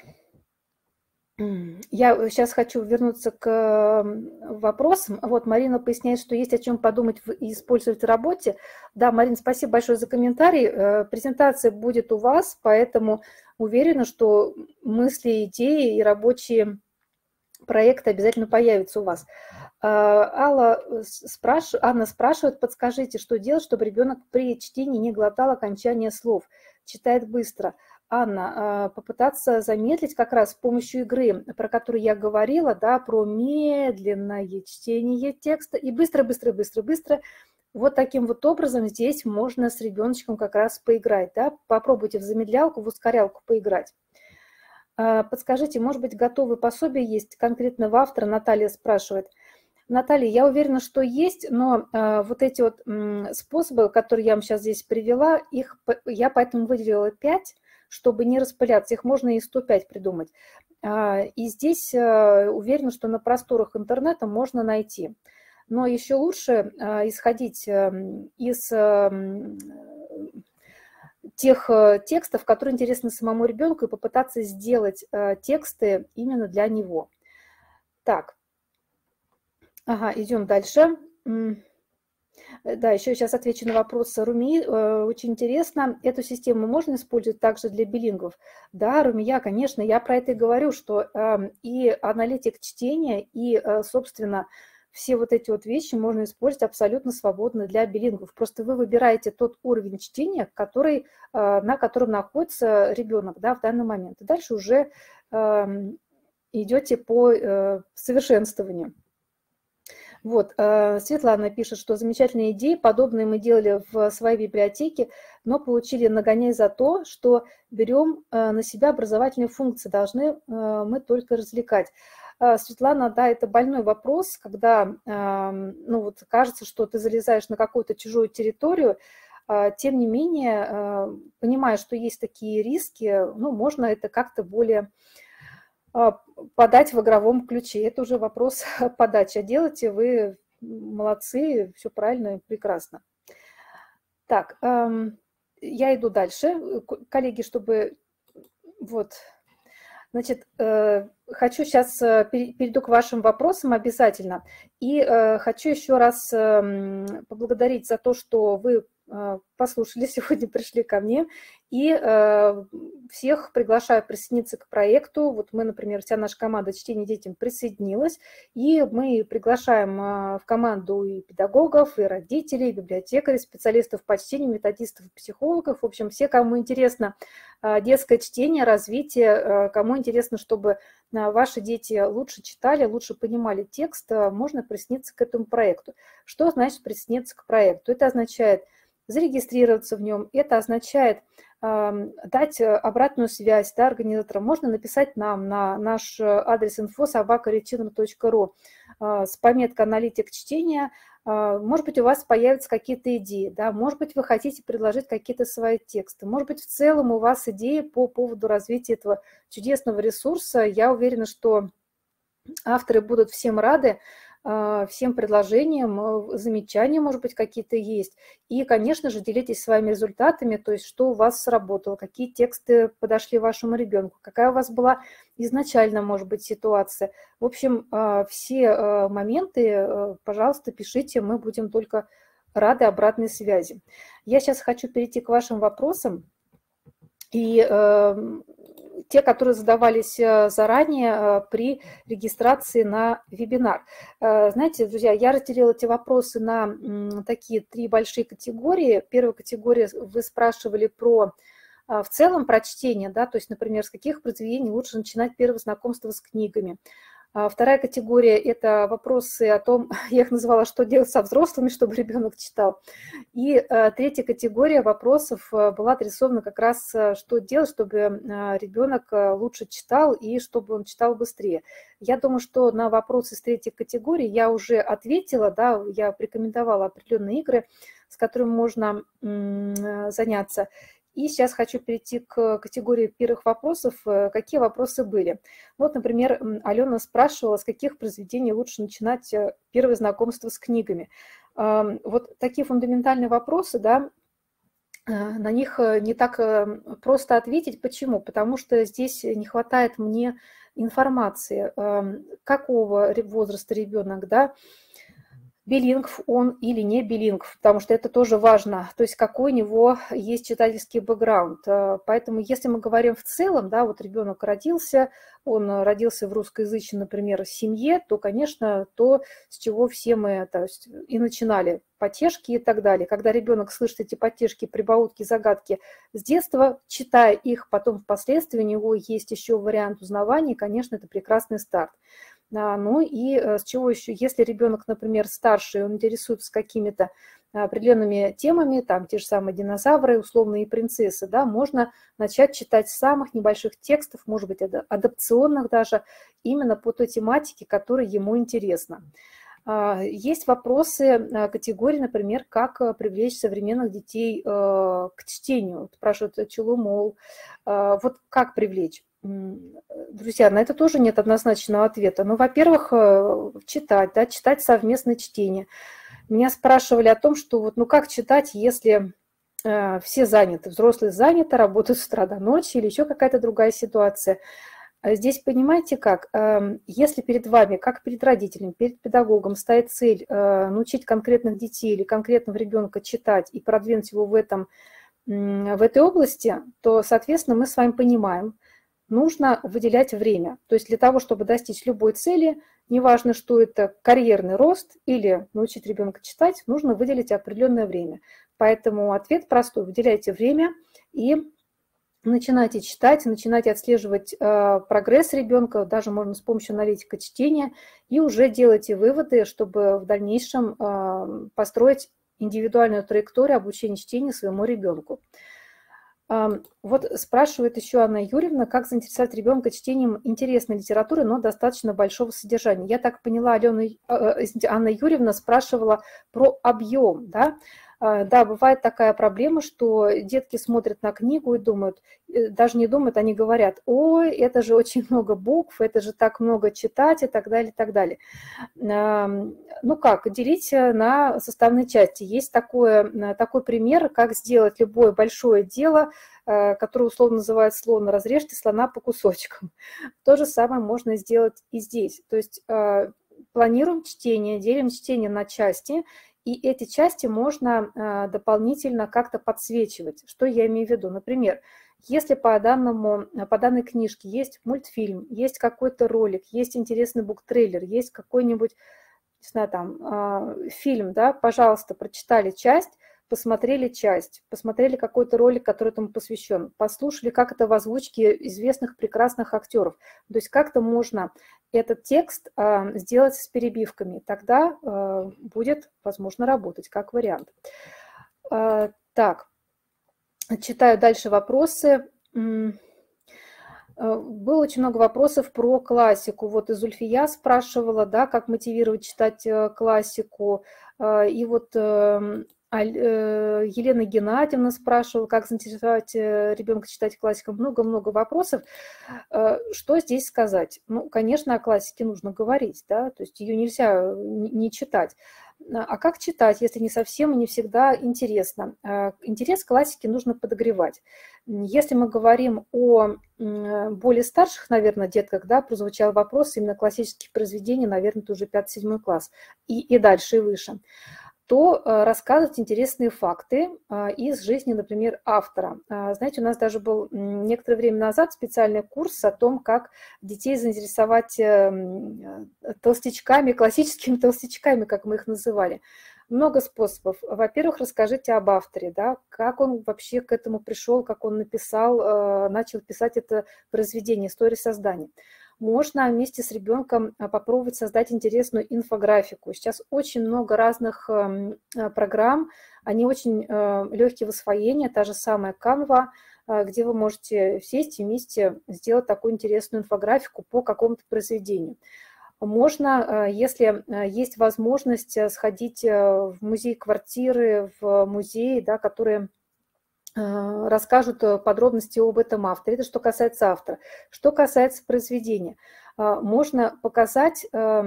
я сейчас хочу вернуться к вопросам. Вот Марина поясняет, что есть о чем подумать и использовать в работе. Да, Марина, спасибо большое за комментарий. Презентация будет у вас, поэтому уверена, что мысли, идеи и рабочие проекты обязательно появятся у вас. Анна спрашивает, подскажите, что делать, чтобы ребенок при чтении не глотал окончание слов, читает быстро. Анна, попытаться замедлить как раз с помощью игры, про которую я говорила, да, про медленное чтение текста и быстро. Вот таким вот образом здесь можно с ребеночком как раз поиграть, да, попробуйте в замедлялку, в ускорялку поиграть. Подскажите, может быть, готовые пособия есть конкретно в автора? Наталья спрашивает. Наталья, я уверена, что есть, но вот эти вот способы, которые я вам сейчас здесь привела, я поэтому выделила 5, чтобы не распыляться. Их можно и 105 придумать. И здесь уверена, что на просторах интернета можно найти. Но еще лучше исходить из тех текстов, которые интересны самому ребенку, и попытаться сделать тексты именно для него. Так, идем дальше. Да, еще сейчас отвечу на вопрос Руми. Очень интересно, эту систему можно использовать также для билингвов? Да, Румия, конечно, я про это и говорю, что и аналитик чтения, и, собственно, все вот эти вот вещи можно использовать абсолютно свободно для билингвов. Просто вы выбираете тот уровень чтения, на котором находится ребенок, да, в данный момент. И дальше уже идете по совершенствованию. Вот, Светлана пишет, что замечательная идея, подобные мы делали в своей библиотеке, но получили нагоняй за то, что берем на себя образовательные функции, должны мы только развлекать. Светлана, да, это больной вопрос, когда, ну вот, кажется, что ты залезаешь на какую-то чужую территорию, тем не менее, понимая, что есть такие риски, ну, можно это как-то более подать в игровом ключе. Это уже вопрос подачи. А делаете вы молодцы, все правильно и прекрасно. Так, я иду дальше. Коллеги, чтобы... Вот, значит, хочу сейчас перейду к вашим вопросам обязательно. И хочу еще раз поблагодарить за то, что вы послушали, сегодня пришли ко мне, и всех приглашаю присоединиться к проекту. Вот мы, например, вся наша команда «Чтение детям» присоединилась, и мы приглашаем в команду и педагогов, и родителей, и библиотекарей, специалистов по чтению, методистов, психологов, в общем, все, кому интересно детское чтение, развитие, кому интересно, чтобы ваши дети лучше читали, лучше понимали текст, можно присоединиться к этому проекту. Что значит присоединиться к проекту? Это означает зарегистрироваться в нем, это означает дать обратную связь, да, организаторам. Можно написать нам на наш адрес info@rechildren.ru с пометкой «Аналитик чтения». Может быть, у вас появятся какие-то идеи, да, может быть, вы хотите предложить какие-то свои тексты, может быть, в целом у вас идеи по поводу развития этого чудесного ресурса. Я уверена, что авторы будут всем рады, всем предложениям, замечаниям, может быть, какие-то есть. И, конечно же, делитесь своими результатами, то есть что у вас сработало, какие тексты подошли вашему ребенку, какая у вас была изначально, может быть, ситуация. В общем, все моменты, пожалуйста, пишите, мы будем только рады обратной связи. Я сейчас хочу перейти к вашим вопросам. И те, которые задавались заранее при регистрации на вебинар. Знаете, друзья, я разделила эти вопросы на такие 3 большие категории. Первая категория, вы спрашивали про в целом про чтение, да, то есть, например, с каких произведений лучше начинать первое знакомство с книгами. Вторая категория – это вопросы о том, я их назвала, что делать со взрослыми, чтобы ребенок читал. И третья категория вопросов была адресована как раз, что делать, чтобы ребенок лучше читал и чтобы он читал быстрее. Я думаю, что на вопросы с третьей категории я уже ответила, да, я порекомендовала определенные игры, с которыми можно заняться. И сейчас хочу перейти к категории первых вопросов. Какие вопросы были? Вот, например, Алена спрашивала, с каких произведений лучше начинать первое знакомство с книгами. Вот такие фундаментальные вопросы, да, на них не так просто ответить. Почему? Потому что здесь не хватает мне информации, какого возраста ребенок, да, билингв он или не билингв, потому что это тоже важно, то есть какой у него есть читательский бэкграунд. Поэтому если мы говорим в целом, да, вот ребенок родился, он родился в русскоязычной, например, семье, то, конечно, то, с чего все мы то есть, и начинали, потешки и так далее. Когда ребенок слышит эти потешки, прибаутки, загадки с детства, читая их, потом впоследствии у него есть еще вариант узнавания, конечно, это прекрасный старт. Ну и с чего еще, если ребенок, например, старший, он интересуется какими-то определенными темами, там те же самые динозавры, условные принцессы, да, можно начать читать с самых небольших текстов, может быть, адапционных даже, именно по той тематике, которая ему интересна. Есть вопросы категории, например, как привлечь современных детей к чтению. Спрашивают Челумол. Вот как привлечь? Друзья, на это тоже нет однозначного ответа. Ну, во-первых, читать, да, читать совместное чтение. Меня спрашивали о том, что вот, ну как читать, если все заняты, взрослые заняты, работают с утра до ночи или еще какая-то другая ситуация. Здесь понимаете как, если перед вами, как перед родителем, перед педагогом стоит цель научить конкретных детей или конкретного ребенка читать и продвинуть его в этой области, то, соответственно, мы с вами понимаем, нужно выделять время. То есть для того, чтобы достичь любой цели, неважно, что это карьерный рост или научить ребенка читать, нужно выделить определенное время. Поэтому ответ простой. Выделяйте время и начинайте читать, начинайте отслеживать прогресс ребенка, даже можно с помощью аналитика чтения, и уже делайте выводы, чтобы в дальнейшем построить индивидуальную траекторию обучения чтению своему ребенку. Вот спрашивает еще Анна Юрьевна, как заинтересовать ребенка чтением интересной литературы, но достаточно большого содержания. Я так поняла, Анна Юрьевна спрашивала про объем, да? Да, бывает такая проблема, что детки смотрят на книгу и думают, даже не думают, они говорят, ой, это же очень много букв, это же так много читать и так далее, и так далее. Ну как, делить на составные части. Есть такой пример, как сделать любое большое дело, которое условно называется слон, разрежьте слона по кусочкам. То же самое можно сделать и здесь. То есть планируем чтение, делим чтение на части, и эти части можно дополнительно как-то подсвечивать. Что я имею в виду? Например, если по данной книжке есть мультфильм, есть какой-то ролик, есть интересный буктрейлер, есть какой-нибудь, не знаю, там, фильм, да, пожалуйста, прочитали часть, посмотрели какой-то ролик, который этому посвящен, послушали, как это в озвучке известных прекрасных актеров. То есть как-то можно этот текст сделать с перебивками, тогда будет возможно работать как вариант. Так, читаю дальше вопросы. Было очень много вопросов про классику. Вот и Зульфия спрашивала, да, как мотивировать читать классику. И вот Елена Геннадьевна спрашивала, как заинтересовать ребенка читать классику. Много-много вопросов. Что здесь сказать? Ну, конечно, о классике нужно говорить, да, то есть ее нельзя не читать. А как читать, если не совсем и не всегда интересно? Интерес к классике нужно подогревать. Если мы говорим о более старших, наверное, детках, да, прозвучал вопрос именно классических произведений, наверное, это уже 5-7 класс и дальше, и выше. то рассказывать интересные факты из жизни, например, автора. Знаете, у нас даже был некоторое время назад специальный курс о том, как детей заинтересовать толстячками, классическими толстячками, как мы их называли. Много способов. Во-первых, расскажите об авторе, да, как он вообще к этому пришел, как он написал, начал писать это произведение, историю создания. Можно вместе с ребенком попробовать создать интересную инфографику. Сейчас очень много разных программ, они очень легкие в освоении, та же самая Canva, где вы можете сесть и вместе сделать такую интересную инфографику по какому-то произведению. Можно, если есть возможность, сходить в музей квартиры, в музей, да, которые расскажут подробности об этом авторе. Это что касается автора. Что касается произведения, можно показать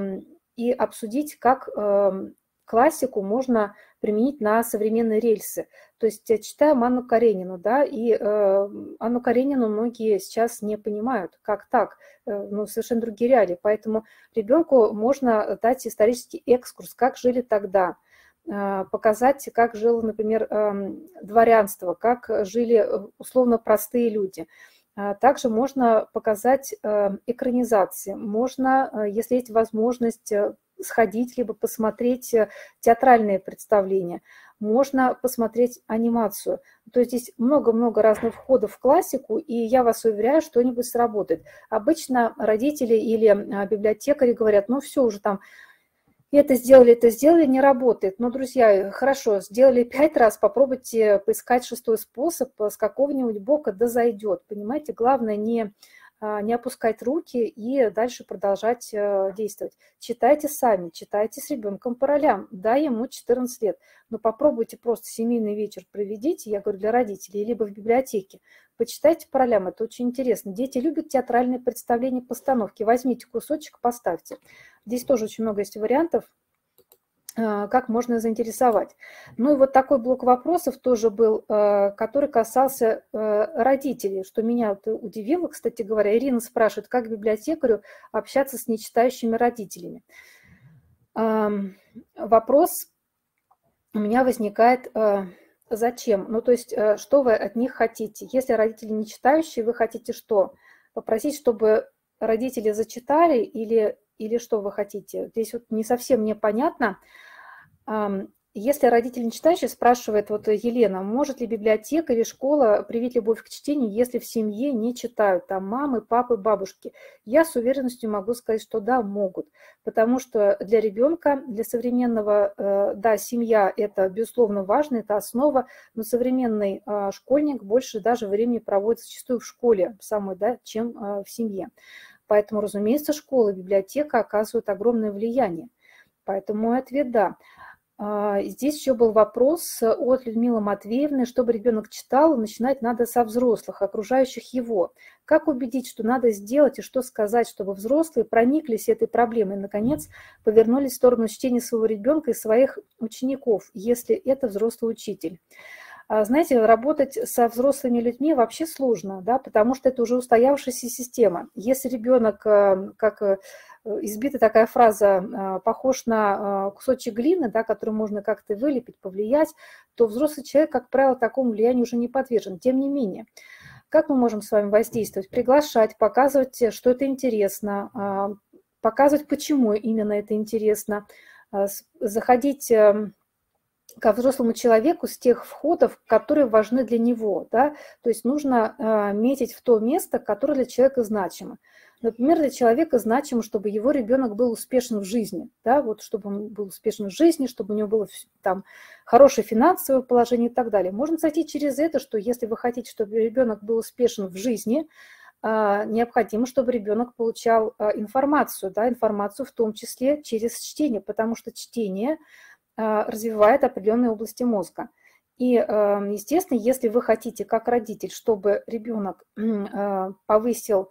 и обсудить, как классику можно применить на современные рельсы. То есть читаем Анну Каренину, да, и Анну Каренину многие сейчас не понимают, как так, ну, совершенно другие реалии. Поэтому ребенку можно дать исторический экскурс, как жили тогда, показать, как жило, например, дворянство, как жили условно простые люди. Также можно показать экранизации. Можно, если есть возможность, сходить, либо посмотреть театральные представления. Можно посмотреть анимацию. То есть здесь много-много разных входов в классику, и я вас уверяю, что-нибудь сработает. Обычно родители или библиотекари говорят, ну все уже там, это сделали, не работает. Но, друзья, хорошо, сделали 5 раз, попробуйте поискать 6-й способ, с какого-нибудь бока да зайдет. Понимаете, главное не опускать руки и дальше продолжать действовать. Читайте сами, читайте с ребенком по ролям. Да, ему 14 лет, но попробуйте просто семейный вечер проведите, я говорю, для родителей, либо в библиотеке. Почитайте по ролям, это очень интересно. Дети любят театральные представления, постановки. Возьмите кусочек, поставьте. Здесь тоже очень много есть вариантов, как можно заинтересовать. Ну и вот такой блок вопросов тоже был, который касался родителей, что меня удивило, кстати говоря. Ирина спрашивает, как библиотекарю общаться с нечитающими родителями. Вопрос у меня возникает, зачем? Ну то есть, что вы от них хотите? Если родители не читающие, вы хотите что? Попросить, чтобы родители зачитали или что вы хотите? Здесь вот не совсем непонятно. Если родитель не читающий, спрашивает вот Елена, может ли библиотека или школа привить любовь к чтению, если в семье не читают, там мамы, папы, бабушки? Я с уверенностью могу сказать, что да, могут, потому что для ребенка, для современного, да, семья – это, безусловно, важно, это основа, но современный школьник больше даже времени проводит зачастую в школе самой, да, чем в семье. Поэтому, разумеется, школа, библиотека оказывают огромное влияние. Поэтому мой ответ – да. Здесь еще был вопрос от Людмилы Матвеевны, чтобы ребенок читал, начинать надо со взрослых, окружающих его. Как убедить, что надо сделать и что сказать, чтобы взрослые прониклись этой проблемой и, наконец, повернулись в сторону чтения своего ребенка и своих учеников, если это взрослый учитель? Знаете, работать со взрослыми людьми вообще сложно, да, потому что это уже устоявшаяся система. Если ребенок, как избита такая фраза, похож на кусочек глины, да, который можно как-то вылепить, повлиять, то взрослый человек, как правило, такому влиянию уже не подвержен. Тем не менее, как мы можем с вами воздействовать? Приглашать, показывать, что это интересно, показывать, почему именно это интересно, заходить ко взрослому человеку с тех входов, которые важны для него. Да? То есть нужно метить в то место, которое для человека значимо. Например, для человека значимо, чтобы его ребенок был успешен в жизни, да? Вот, чтобы он был успешен в жизни, чтобы у него было там хорошее финансовое положение и так далее. Можно зайти через это, что если вы хотите, чтобы ребенок был успешен в жизни, необходимо, чтобы ребенок получал информацию, да? Информацию в том числе через чтение, потому что чтение развивает определенные области мозга. И, естественно, если вы хотите, как родитель, чтобы ребенок повысил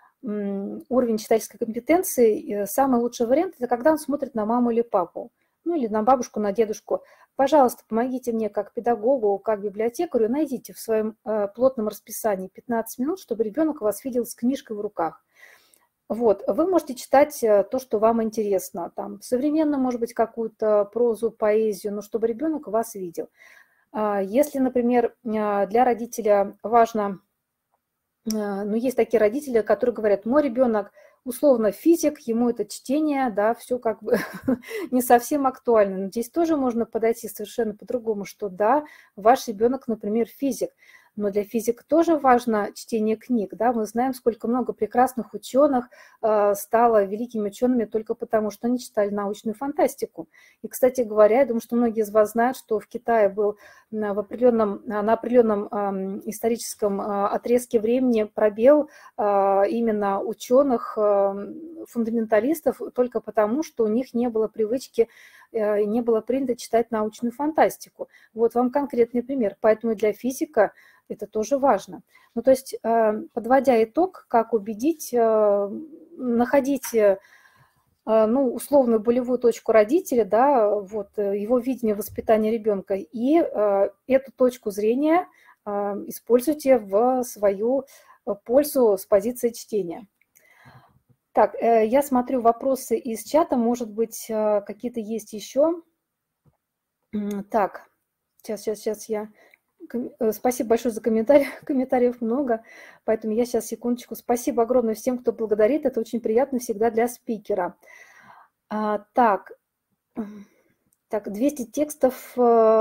уровень читательской компетенции, самый лучший вариант – это когда он смотрит на маму или папу, ну или на бабушку, на дедушку. Пожалуйста, помогите мне как педагогу, как библиотекарю, найдите в своем плотном расписании 15 минут, чтобы ребенок вас видел с книжкой в руках. Вот, вы можете читать то, что вам интересно, там, современную, может быть, какую-то прозу, поэзию, но чтобы ребенок вас видел. Если, например, для родителя важно, ну, есть такие родители, которые говорят, мой ребенок условно физик, ему это чтение, да, все как бы не совсем актуально. Но здесь тоже можно подойти совершенно по-другому, что да, ваш ребенок, например, физик, но для физика тоже важно чтение книг, да, мы знаем, сколько много прекрасных ученых стало великими учеными только потому, что они читали научную фантастику. И, кстати говоря, я думаю, что многие из вас знают, что в Китае был на определенном историческом отрезке времени пробел именно ученых, фундаменталистов, только потому, что у них не было привычки, не было принято читать научную фантастику. Вот вам конкретный пример. Поэтому для физика это тоже важно. Ну, то есть, подводя итог, как убедить, находить, ну, условную болевую точку родителя, да, вот, его видение воспитания ребенка, и эту точку зрения используйте в свою пользу с позиции чтения. Так, я смотрю вопросы из чата, может быть, какие-то есть еще. Так, сейчас я... Спасибо большое за комментарии. Комментариев много, поэтому я сейчас, секундочку. Спасибо огромное всем, кто благодарит. Это очень приятно всегда для спикера. Так, 200 текстов...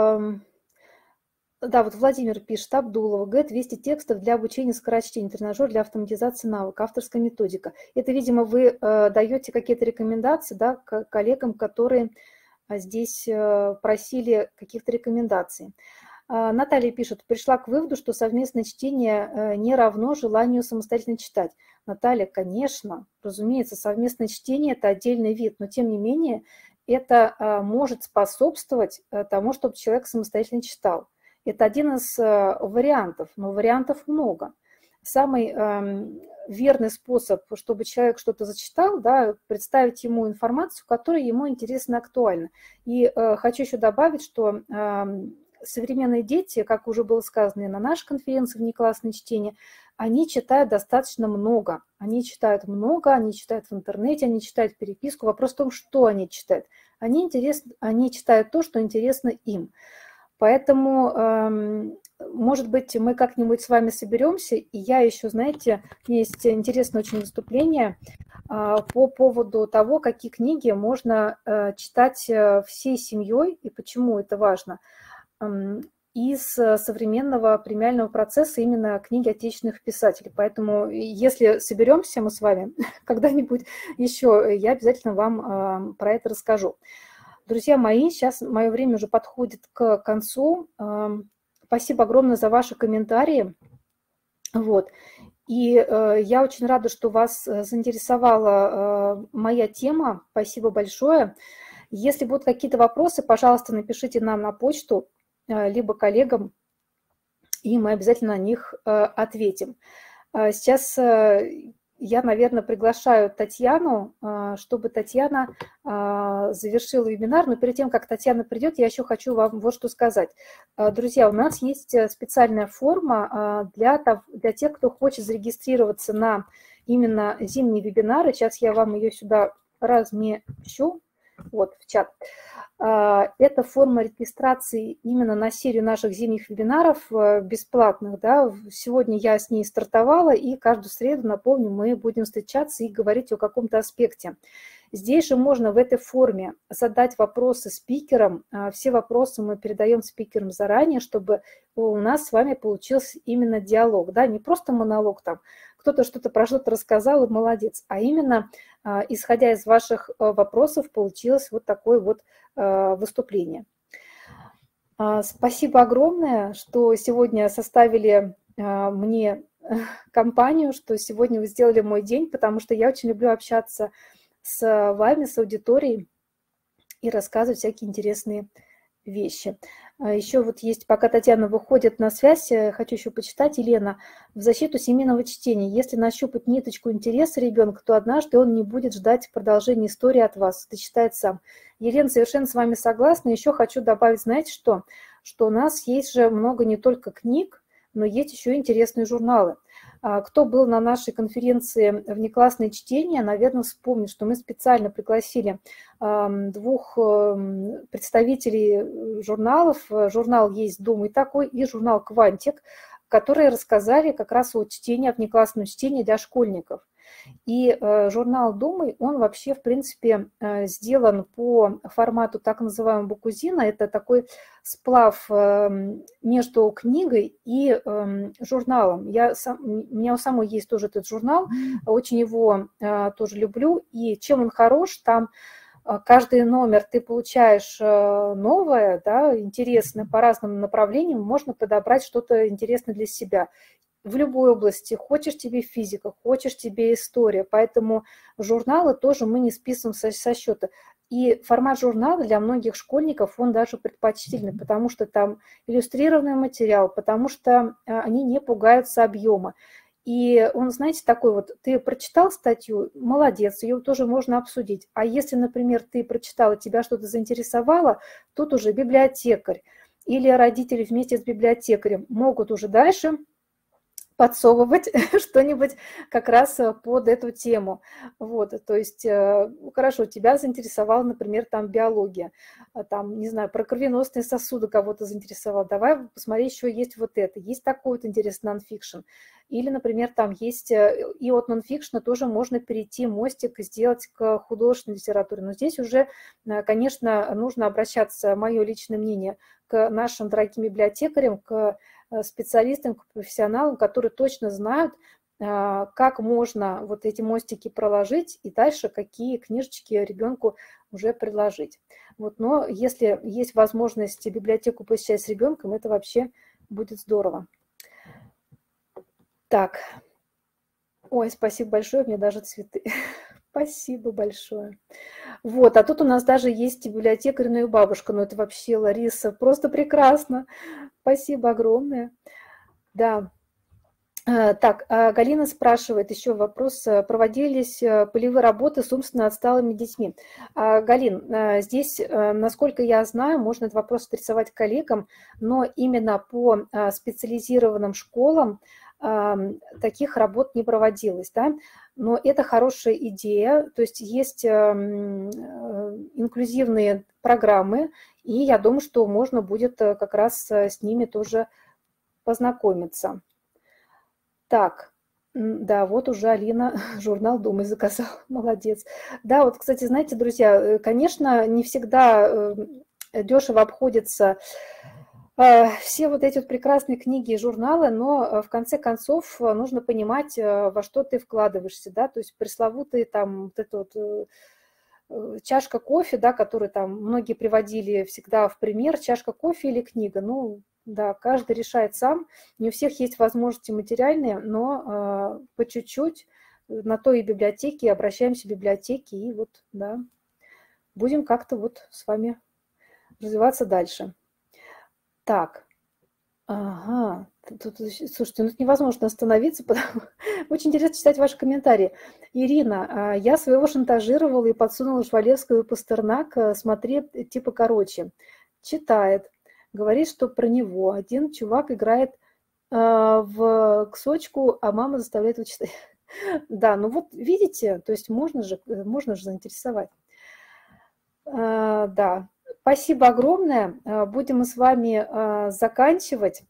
Да, вот Владимир пишет, Абдулова, 200 текстов для обучения скорочтения, тренажер для автоматизации навыка, авторская методика. Это, видимо, вы даете какие-то рекомендации, да, коллегам, которые здесь просили каких-то рекомендаций. Наталья пишет, пришла к выводу, что совместное чтение не равно желанию самостоятельно читать. Наталья, конечно, разумеется, совместное чтение – это отдельный вид, но тем не менее это может способствовать тому, чтобы человек самостоятельно читал. Это один из вариантов, но вариантов много. Самый верный способ, чтобы человек что-то зачитал, да, представить ему информацию, которая ему интересна и актуальна. И хочу еще добавить, что современные дети, как уже было сказано и на нашей конференции «Внеклассное чтение», они читают достаточно много. Они читают много, они читают в интернете, они читают переписку. Вопрос в том, что они читают. Они читают то, что интересно им. Поэтому, может быть, мы как-нибудь с вами соберемся, и я еще, знаете, есть интересное очень выступление по поводу того, какие книги можно читать всей семьей и почему это важно. Из современного премиального процесса именно книги отечественных писателей. Поэтому, если соберемся мы с вами когда-нибудь еще, я обязательно вам про это расскажу. Друзья мои, сейчас мое время уже подходит к концу. Спасибо огромное за ваши комментарии. Вот. И я очень рада, что вас заинтересовала моя тема. Спасибо большое. Если будут какие-то вопросы, пожалуйста, напишите нам на почту, либо коллегам, и мы обязательно на них ответим. Сейчас я, наверное, приглашаю Татьяну, чтобы Татьяна завершила вебинар. Но перед тем, как Татьяна придет, я еще хочу вам вот что сказать. Друзья, у нас есть специальная форма для тех, кто хочет зарегистрироваться на именно зимние вебинары. Сейчас я вам ее сюда размещу, вот в чат. Это форма регистрации именно на серию наших зимних вебинаров бесплатных. Да. Сегодня я с ней стартовала, и каждую среду, напомню, мы будем встречаться и говорить о каком-то аспекте. Здесь же можно в этой форме задать вопросы спикерам. Все вопросы мы передаем спикерам заранее, чтобы у нас с вами получился именно диалог. Да? Не просто монолог, там кто-то что-то про что-то рассказал и молодец, а именно, исходя из ваших вопросов, получилось вот такое вот выступление. Спасибо огромное, что сегодня составили мне компанию, что сегодня вы сделали мой день, потому что я очень люблю общаться с вами, с аудиторией и рассказывать всякие интересные вещи. Еще вот есть, пока Татьяна выходит на связь, хочу еще почитать. Елена, в защиту семейного чтения. Если нащупать ниточку интереса ребенка, то однажды он не будет ждать продолжения истории от вас. Это читает сам. Елена, совершенно с вами согласна. Еще хочу добавить, знаете что у нас есть же много не только книг, но есть еще интересные журналы. Кто был на нашей конференции «Внеклассное чтение», наверное, вспомнит, что мы специально пригласили двух представителей журналов. Журнал «Есть Думай такой» и журнал «Квантик», которые рассказали как раз о чтении, о внеклассном чтении для школьников. И журнал «Думай», он вообще, в принципе, сделан по формату так называемого букузина. Это такой сплав между книгой и журналом. У меня у самой есть тоже этот журнал, очень его тоже люблю. И чем он хорош, там каждый номер ты получаешь новое, да, интересное по разным направлениям, можно подобрать что-то интересное для себя. В любой области, хочешь тебе физика, хочешь тебе история, поэтому журналы тоже мы не списываем со счета. И формат журнала для многих школьников, он даже предпочтительный, потому что там иллюстрированный материал, потому что они не пугаются объема. И он, знаете, такой вот, ты прочитал статью, молодец, ее тоже можно обсудить. А если, например, ты прочитала, тебя что-то заинтересовало, тут уже библиотекарь или родители вместе с библиотекарем могут уже дальше подсовывать что-нибудь как раз под эту тему. Вот, то есть, хорошо, тебя заинтересовала, например, там биология, там, не знаю, про кровеносные сосуды кого-то заинтересовал, давай посмотри, еще есть вот это, есть такой вот интересный нонфикшн. Или, например, там есть, и от нонфикшна тоже можно перейти мостик и сделать к художественной литературе. Но здесь уже, конечно, нужно обращаться, мое личное мнение, к нашим дорогим библиотекарям, к специалистам, к профессионалам, которые точно знают, как можно вот эти мостики проложить и дальше какие книжечки ребенку уже предложить. Вот, но если есть возможность библиотеку посещать с ребенком, это вообще будет здорово. Так, ой, спасибо большое, мне даже цветы. Спасибо большое. Вот, а тут у нас даже есть библиотекарь, ну и бабушка, ну это вообще, Лариса, просто прекрасно. Спасибо огромное. Да. Так, Галина спрашивает еще вопрос. Проводились полевые работы с умственно отсталыми детьми? Галин, здесь, насколько я знаю, можно этот вопрос адресовать коллегам, но именно по специализированным школам таких работ не проводилось, да? Но это хорошая идея, то есть есть инклюзивные программы, и я думаю, что можно будет как раз с ними тоже познакомиться. Так, да, вот уже Алина журнал «Думай» заказала, молодец. Да, вот, кстати, знаете, друзья, конечно, не всегда дешево обходятся все вот эти вот прекрасные книги и журналы, но в конце концов нужно понимать, во что ты вкладываешься, да, то есть пресловутые там вот это вот чашка кофе, да, которую там многие приводили всегда в пример, чашка кофе или книга, ну, да, каждый решает сам, не у всех есть возможности материальные, но по чуть-чуть на то и библиотеки, обращаемся в библиотеки, и вот, да, будем как-то вот с вами развиваться дальше. Так, ага, слушайте, ну это невозможно остановиться, очень интересно читать ваши комментарии. Ирина, я своего шантажировала и подсунула Жвалевского и Пастернак, смотри, типа короче. Читает, говорит, что про него. Один чувак играет в ксочку, а мама заставляет его читать. Да, ну вот видите, то есть можно же заинтересовать. Да. Спасибо огромное. Будем мы с вами заканчивать.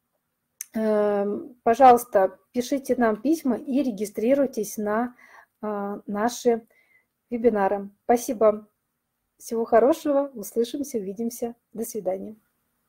Пожалуйста, пишите нам письма и регистрируйтесь на наши вебинары. Спасибо. Всего хорошего. Услышимся, увидимся. До свидания.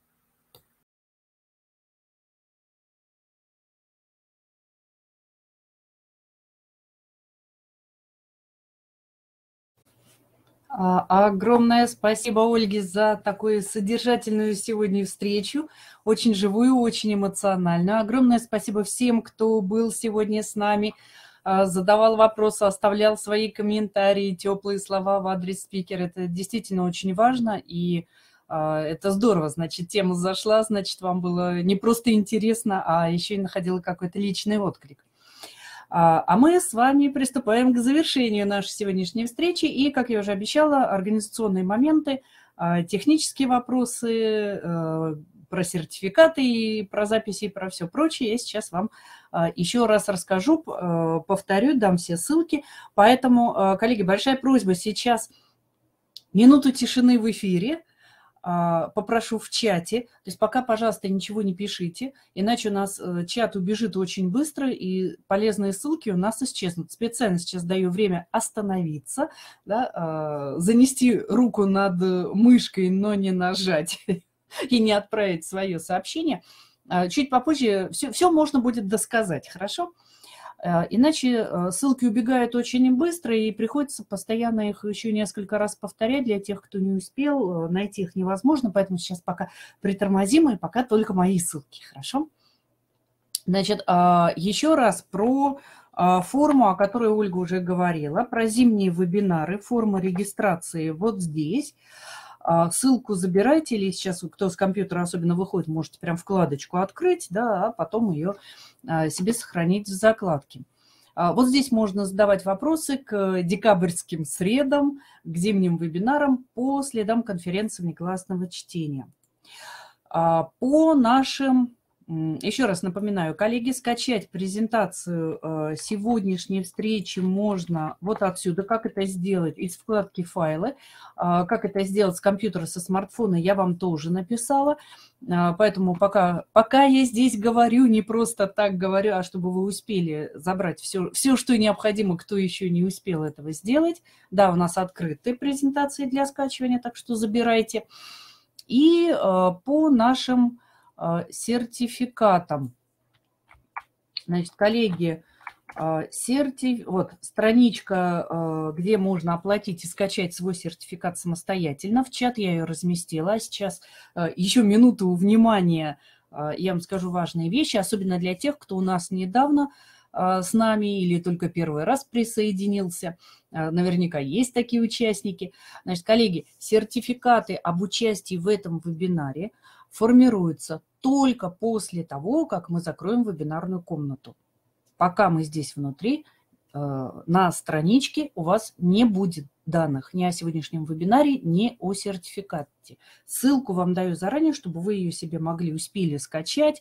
Огромное спасибо Ольге за такую содержательную сегодня встречу, очень живую, очень эмоциональную. Огромное спасибо всем, кто был сегодня с нами, задавал вопросы, оставлял свои комментарии, теплые слова в адрес спикера. Это действительно очень важно, и это здорово. Значит, тема зашла, значит, вам было не просто интересно, а еще и находила какой-то личный отклик. А мы с вами приступаем к завершению нашей сегодняшней встречи. И, как я уже обещала, организационные моменты, технические вопросы, про сертификаты и про записи и про все прочее я сейчас вам еще раз расскажу, повторю, дам все ссылки. Поэтому, коллеги, большая просьба сейчас минуту тишины в эфире. Попрошу в чате. То есть пока, пожалуйста, ничего не пишите, иначе у нас чат убежит очень быстро, и полезные ссылки у нас исчезнут. Специально сейчас даю время остановиться, да, занести руку над мышкой, но не нажать и не отправить свое сообщение. Чуть попозже все можно будет досказать, хорошо? Иначе ссылки убегают очень быстро, и приходится постоянно их еще несколько раз повторять для тех, кто не успел. Найти их невозможно, поэтому сейчас пока притормозим, и пока только мои ссылки, хорошо? Значит, еще раз про форму, о которой Ольга уже говорила, про зимние вебинары, форма регистрации вот здесь. Ссылку забирайте, или сейчас кто с компьютера особенно выходит, можете прям вкладочку открыть, да, а потом ее себе сохранить в закладке. Вот здесь можно задавать вопросы к декабрьским средам, к зимним вебинарам по следам конференции внеклассного чтения. По нашим... Еще раз напоминаю, коллеги, скачать презентацию сегодняшней встречи можно вот отсюда. Как это сделать? Из вкладки «Файлы». Как это сделать с компьютера, со смартфона, я вам тоже написала. Поэтому пока я здесь говорю, не просто так говорю, а чтобы вы успели забрать все, что необходимо, кто еще не успел этого сделать. Да, у нас открытые презентации для скачивания, так что забирайте. И по нашим... сертификатом. Значит, коллеги, вот страничка, где можно оплатить и скачать свой сертификат самостоятельно. В чат я ее разместила. А сейчас еще минуту внимания. Я вам скажу важные вещи, особенно для тех, кто у нас недавно с нами или только первый раз присоединился. Наверняка есть такие участники. Значит, коллеги, сертификаты об участии в этом вебинаре формируются только после того, как мы закроем вебинарную комнату. Пока мы здесь внутри, на страничке у вас не будет данных ни о сегодняшнем вебинаре, ни о сертификате. Ссылку вам даю заранее, чтобы вы ее себе успели скачать,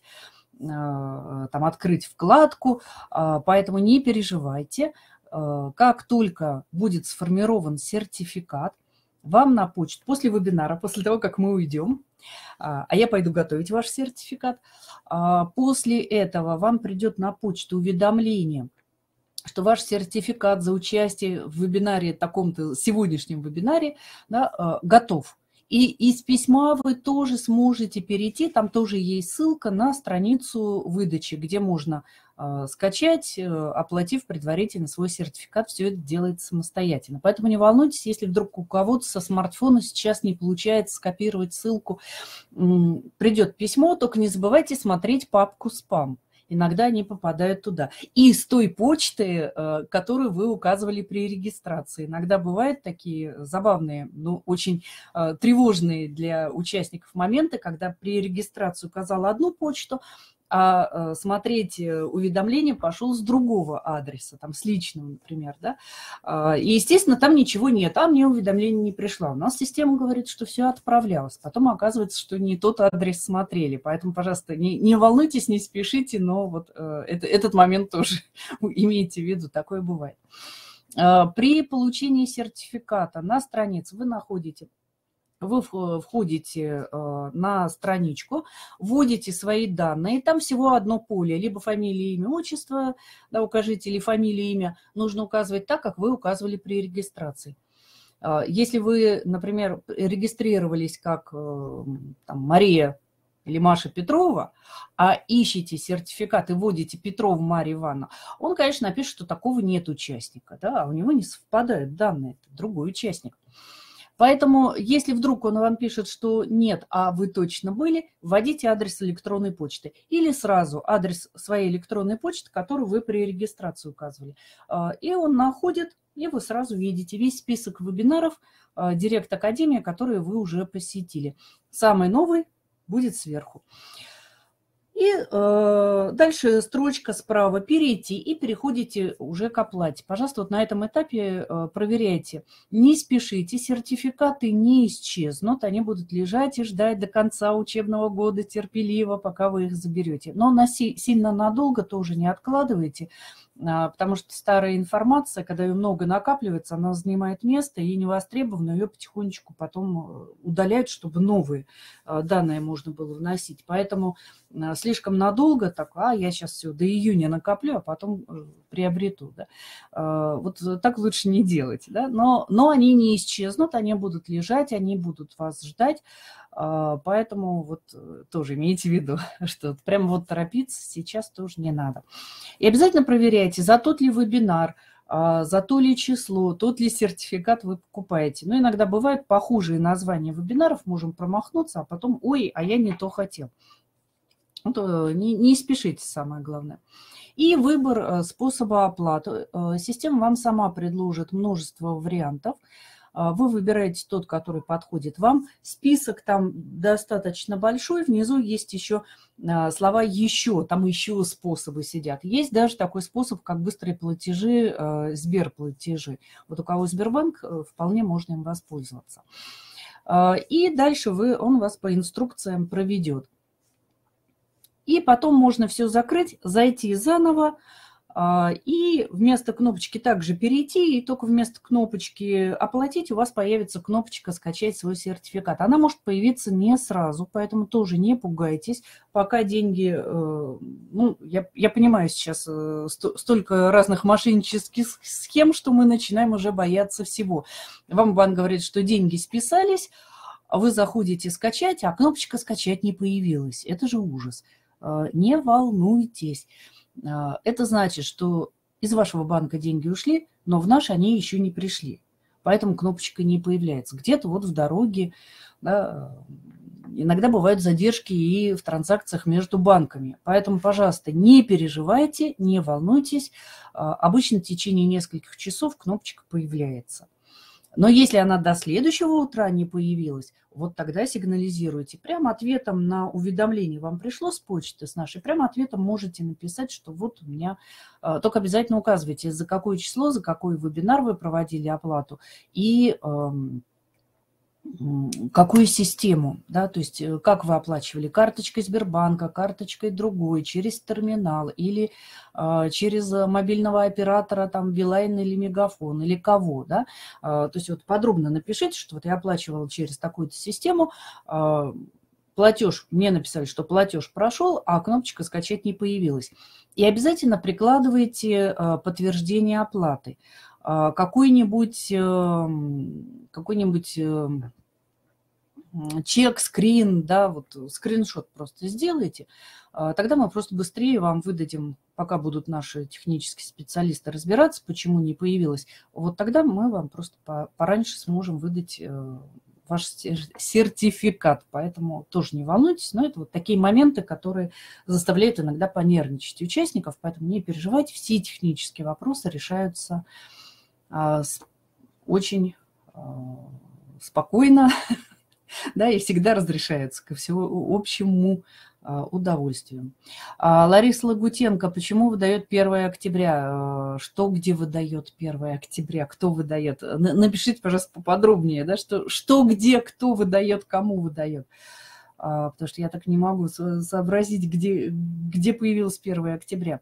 там открыть вкладку, поэтому не переживайте. Как только будет сформирован сертификат, вам на почту после вебинара, после того, как мы уйдем, а я пойду готовить ваш сертификат, после этого вам придет на почту уведомление, что ваш сертификат за участие в вебинаре, таком-то сегодняшнем вебинаре, да, готов. И из письма вы тоже сможете перейти, там тоже есть ссылка на страницу выдачи, где можно скачать, оплатив предварительно свой сертификат, все это делается самостоятельно. Поэтому не волнуйтесь, если вдруг у кого-то со смартфона сейчас не получается скопировать ссылку, придет письмо, только не забывайте смотреть папку «Спам». Иногда они попадают туда. И с той почты, которую вы указывали при регистрации. Иногда бывают такие забавные, но очень тревожные для участников моменты, когда при регистрации указала одну почту, а смотреть уведомление пошел с другого адреса, там с личного, например, да, и, естественно, там ничего нет, а мне уведомление не пришло. У нас система говорит, что все отправлялось, потом оказывается, что не тот адрес смотрели, поэтому, пожалуйста, не волнуйтесь, не спешите, но вот этот момент тоже имейте в виду, такое бывает. При получении сертификата на странице вы входите на страничку, вводите свои данные, там всего одно поле, либо фамилия, имя, отчество, да, укажите, или фамилия, имя, нужно указывать так, как вы указывали при регистрации. Если вы, например, регистрировались как там, Мария или Маша Петрова, а ищете сертификат и вводите Петрова Мария Ивановна, он, конечно, напишет, что такого нет участника, да, а у него не совпадают данные, это другой участник. Поэтому, если вдруг он вам пишет, что нет, а вы точно были, вводите адрес электронной почты. Или сразу адрес своей электронной почты, которую вы при регистрации указывали. И он находит, и вы сразу видите весь список вебинаров Директ Академия, которые вы уже посетили. Самый новый будет сверху. И дальше строчка справа «Перейти» и переходите уже к оплате. Пожалуйста, вот на этом этапе проверяйте. Не спешите, сертификаты не исчезнут, они будут лежать и ждать до конца учебного года терпеливо, пока вы их заберете. Но сильно надолго тоже не откладывайте, потому что старая информация, когда ее много накапливается, она занимает место и не востребована, ее потихонечку потом удаляют, чтобы новые данные можно было вносить. Поэтому слишком надолго, так, я сейчас все до июня накоплю, а потом приобрету. Да? Вот так лучше не делать. Да? Но они не исчезнут, они будут лежать, они будут вас ждать. Поэтому вот тоже имейте в виду, что прямо вот торопиться сейчас тоже не надо. И обязательно проверяйте, за тот ли вебинар, за то ли число, тот ли сертификат вы покупаете. Но иногда бывают похожие названия вебинаров, можем промахнуться, а потом, ой, а я не то хотел. Не спешите, самое главное. И выбор способа оплаты. Система вам сама предложит множество вариантов. Вы выбираете тот, который подходит вам. Список там достаточно большой. Внизу есть еще слова «еще». Там еще способы сидят. Есть даже такой способ, как быстрые платежи, Сберплатежи. Вот у кого Сбербанк, вполне можно им воспользоваться. И дальше он вас по инструкциям проведет. И потом можно все закрыть, зайти заново, и вместо кнопочки также перейти, и только вместо кнопочки «Оплатить» у вас появится кнопочка «Скачать свой сертификат». Она может появиться не сразу, поэтому тоже не пугайтесь. Пока деньги, я понимаю сейчас столько разных мошеннических схем, что мы начинаем уже бояться всего. Вам банк говорит, что деньги списались, вы заходите скачать, а кнопочка «Скачать» не появилась. Это же ужас. Не волнуйтесь. Это значит, что из вашего банка деньги ушли, но в наш они еще не пришли. Поэтому кнопочка не появляется. Где-то вот в дороге, да, иногда бывают задержки и в транзакциях между банками. Поэтому, пожалуйста, не переживайте, не волнуйтесь. Обычно в течение нескольких часов кнопочка появляется. Но если она до следующего утра не появилась, вот тогда сигнализируйте. Прямо ответом на уведомление вам пришло с почты, с нашей, прямо ответом можете написать, что вот у меня... Только обязательно указывайте, за какое число, за какой вебинар вы проводили оплату и какую систему, да, то есть как вы оплачивали, карточкой Сбербанка, карточкой другой, через терминал или через мобильного оператора, там, Билайн или Мегафон, или кого, да, то есть вот подробно напишите, что вот я оплачивала через такую-то систему, платеж, мне написали, что платеж прошел, а кнопочка «Скачать» не появилась. И обязательно прикладывайте подтверждение оплаты. Какой-нибудь чек, скрин, да, вот скриншот просто сделайте, тогда мы просто быстрее вам выдадим, пока будут наши технические специалисты разбираться, почему не появилось, вот тогда мы вам просто пораньше сможем выдать ваш сертификат, поэтому тоже не волнуйтесь, но это вот такие моменты, которые заставляют иногда понервничать участников, поэтому не переживайте, все технические вопросы решаются очень спокойно, да, и всегда разрешаются ко всеобщему удовольствию. Лариса Лагутенко, почему выдает 1 октября? Что где выдает 1 октября? Кто выдает? Напишите, пожалуйста, поподробнее, да, что где, кто выдает, кому выдает. Потому что я так не могу сообразить, где появилось 1 октября.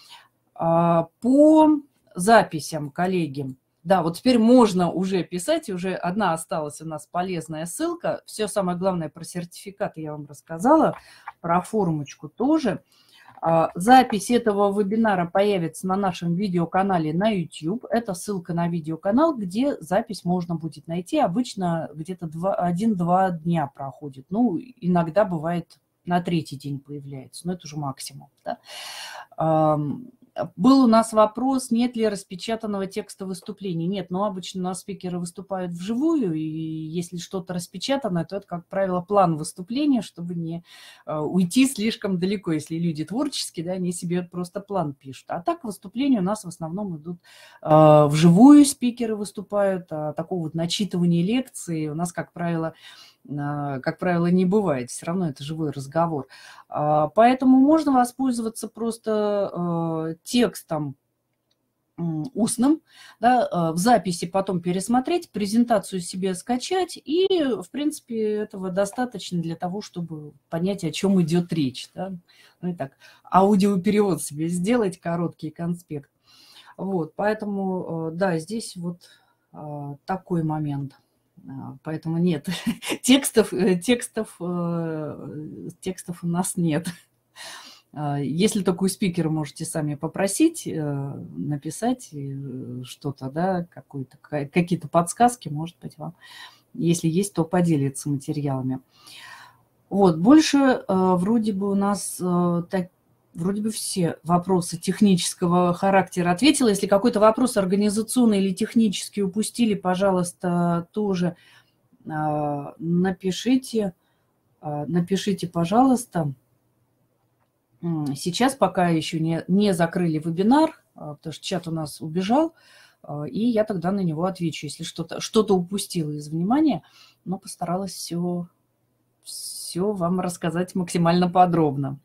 По записям, коллеги, да, вот теперь можно уже писать, и уже одна осталась у нас полезная ссылка. Все самое главное про сертификат я вам рассказала, про формочку тоже. Запись этого вебинара появится на нашем видеоканале на YouTube. Это ссылка на видеоканал, где запись можно будет найти. Обычно где-то 1-2 дня проходит. Ну, иногда бывает на 3-й день появляется, но это уже максимум. Да? Был у нас вопрос, нет ли распечатанного текста выступлений. Нет, но обычно у нас спикеры выступают вживую, и если что-то распечатано, то это, как правило, план выступления, чтобы не уйти слишком далеко. Если люди творческие, да, они себе просто план пишут. А так выступления у нас в основном идут вживую, спикеры выступают, такого вот начитывания лекции у нас, как правило, как правило, не бывает. Все равно это живой разговор. Поэтому можно воспользоваться просто текстом устным, да, в записи потом пересмотреть, презентацию себе скачать, и, в принципе, этого достаточно для того, чтобы понять, о чем идет речь. Да. Ну и так, аудиоперевод себе сделать, короткий конспект. Вот, поэтому, да, здесь вот такой момент. Поэтому нет, текстов у нас нет. Если только у спикера можете сами попросить, написать что-то, да, какие-то подсказки, может быть, вам, если есть, то поделиться материалами. Вот, больше вроде бы у нас вроде бы все вопросы технического характера ответила. Если какой-то вопрос организационный или технический упустили, пожалуйста, тоже напишите, пожалуйста. Сейчас пока еще не закрыли вебинар, потому что чат у нас убежал, и я тогда на него отвечу, если что-то упустила из внимания, но постаралась все вам рассказать максимально подробно.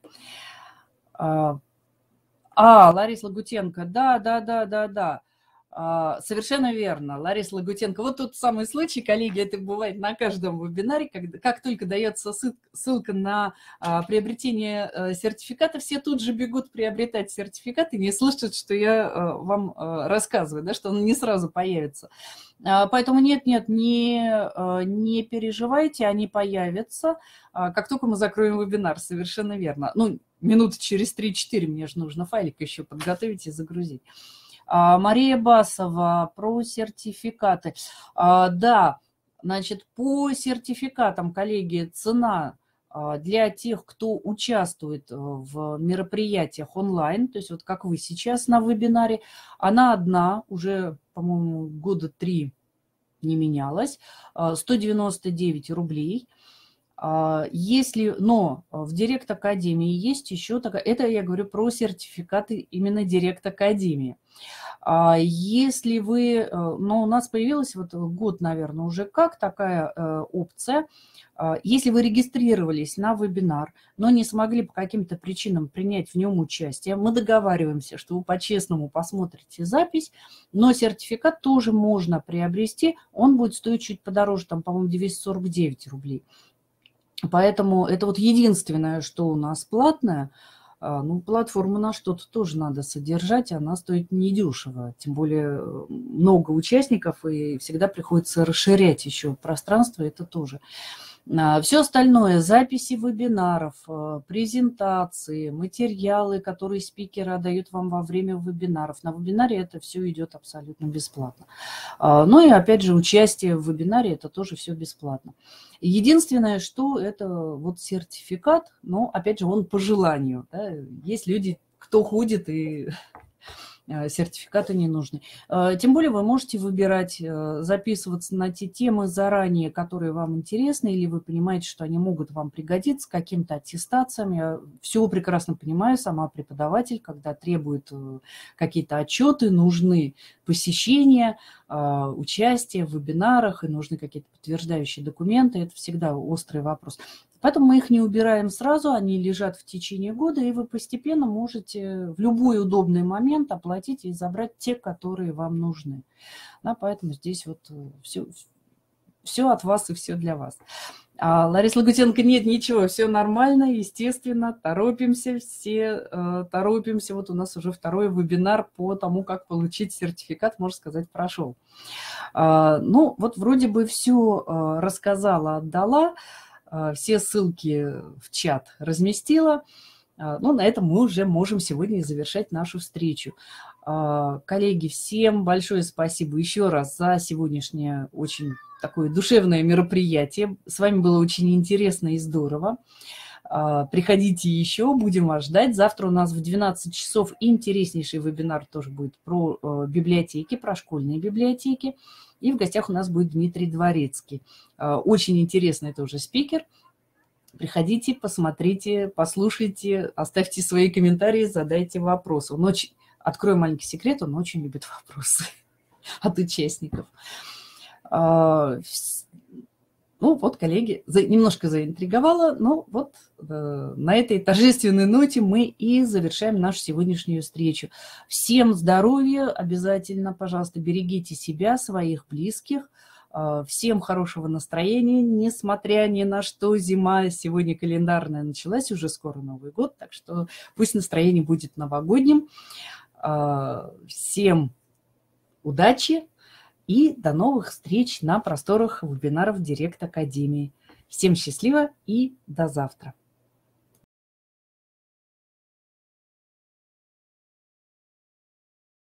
Лариса Лагутенко, да. Совершенно верно, Лариса Лагутенко. Вот тот самый случай, коллеги, это бывает на каждом вебинаре, как только дается ссылка на приобретение сертификата, все тут же бегут приобретать сертификат и не слышат, что я вам рассказываю, да, что он не сразу появится. Поэтому нет, не переживайте, они появятся, как только мы закроем вебинар, совершенно верно. Ну, минут через 3-4 мне же нужно файлик еще подготовить и загрузить. Мария Басова про сертификаты. Да, значит, по сертификатам, коллеги, цена для тех, кто участвует в мероприятиях онлайн, то есть вот как вы сейчас на вебинаре, она одна, уже, по-моему, года 3 не менялась, 199 рублей. Но в Директ Академии есть еще такая, это я говорю про сертификаты именно Директ Академии. Если вы, у нас появилась вот год, наверное, уже как такая опция, если вы регистрировались на вебинар, но не смогли по каким-то причинам принять в нем участие, мы договариваемся, что вы по-честному посмотрите запись, но сертификат тоже можно приобрести, он будет стоить чуть подороже, там, по-моему, 249 рублей. Поэтому это вот единственное, что у нас платное. Платформу на что-то тоже надо содержать, она стоит недешево. Тем более много участников, и всегда приходится расширять еще пространство, это тоже. Все остальное, записи вебинаров, презентации, материалы, которые спикеры отдают вам во время вебинаров. На вебинаре это все идет абсолютно бесплатно. Ну и опять же, участие в вебинаре, это тоже все бесплатно. Единственное, что это вот сертификат, но опять же он по желанию. Да? Есть люди, кто ходит и сертификаты не нужны. Тем более вы можете выбирать, записываться на те темы заранее, которые вам интересны, или вы понимаете, что они могут вам пригодиться каким-то аттестациям. Я все прекрасно понимаю, сама преподаватель, когда требует какие-то отчеты, нужны посещения, участие в вебинарах, и нужны какие-то подтверждающие документы. Это всегда острый вопрос. Поэтому мы их не убираем сразу, они лежат в течение года, и вы постепенно можете в любой удобный момент оплатить и забрать те, которые вам нужны. Да, поэтому здесь вот все от вас и все для вас. Лариса Лагутенко, нет, ничего, все нормально, естественно, торопимся, все торопимся. Вот у нас уже второй вебинар по тому, как получить сертификат, можно сказать, прошел. Вот вроде бы все рассказала, отдала. Все ссылки в чат разместила. На этом мы уже можем сегодня завершать нашу встречу. Коллеги, всем большое спасибо еще раз за сегодняшнее очень такое душевное мероприятие. С вами было очень интересно и здорово. Приходите еще, будем вас ждать. Завтра у нас в 12 часов интереснейший вебинар тоже будет про библиотеки, про школьные библиотеки. И в гостях у нас будет Дмитрий Дворецкий. Очень интересный тоже спикер. Приходите, посмотрите, послушайте, оставьте свои комментарии, задайте вопросы. Открою маленький секрет, он очень любит вопросы от участников. Ну вот, коллеги, немножко заинтриговала, но вот на этой торжественной ноте мы и завершаем нашу сегодняшнюю встречу. Всем здоровья, обязательно, пожалуйста, берегите себя, своих близких. Всем хорошего настроения, несмотря ни на что, зима сегодня календарная началась, уже скоро Новый год, так что пусть настроение будет новогодним. Всем удачи и до новых встреч на просторах вебинаров Директ Академии. Всем счастливо и до завтра.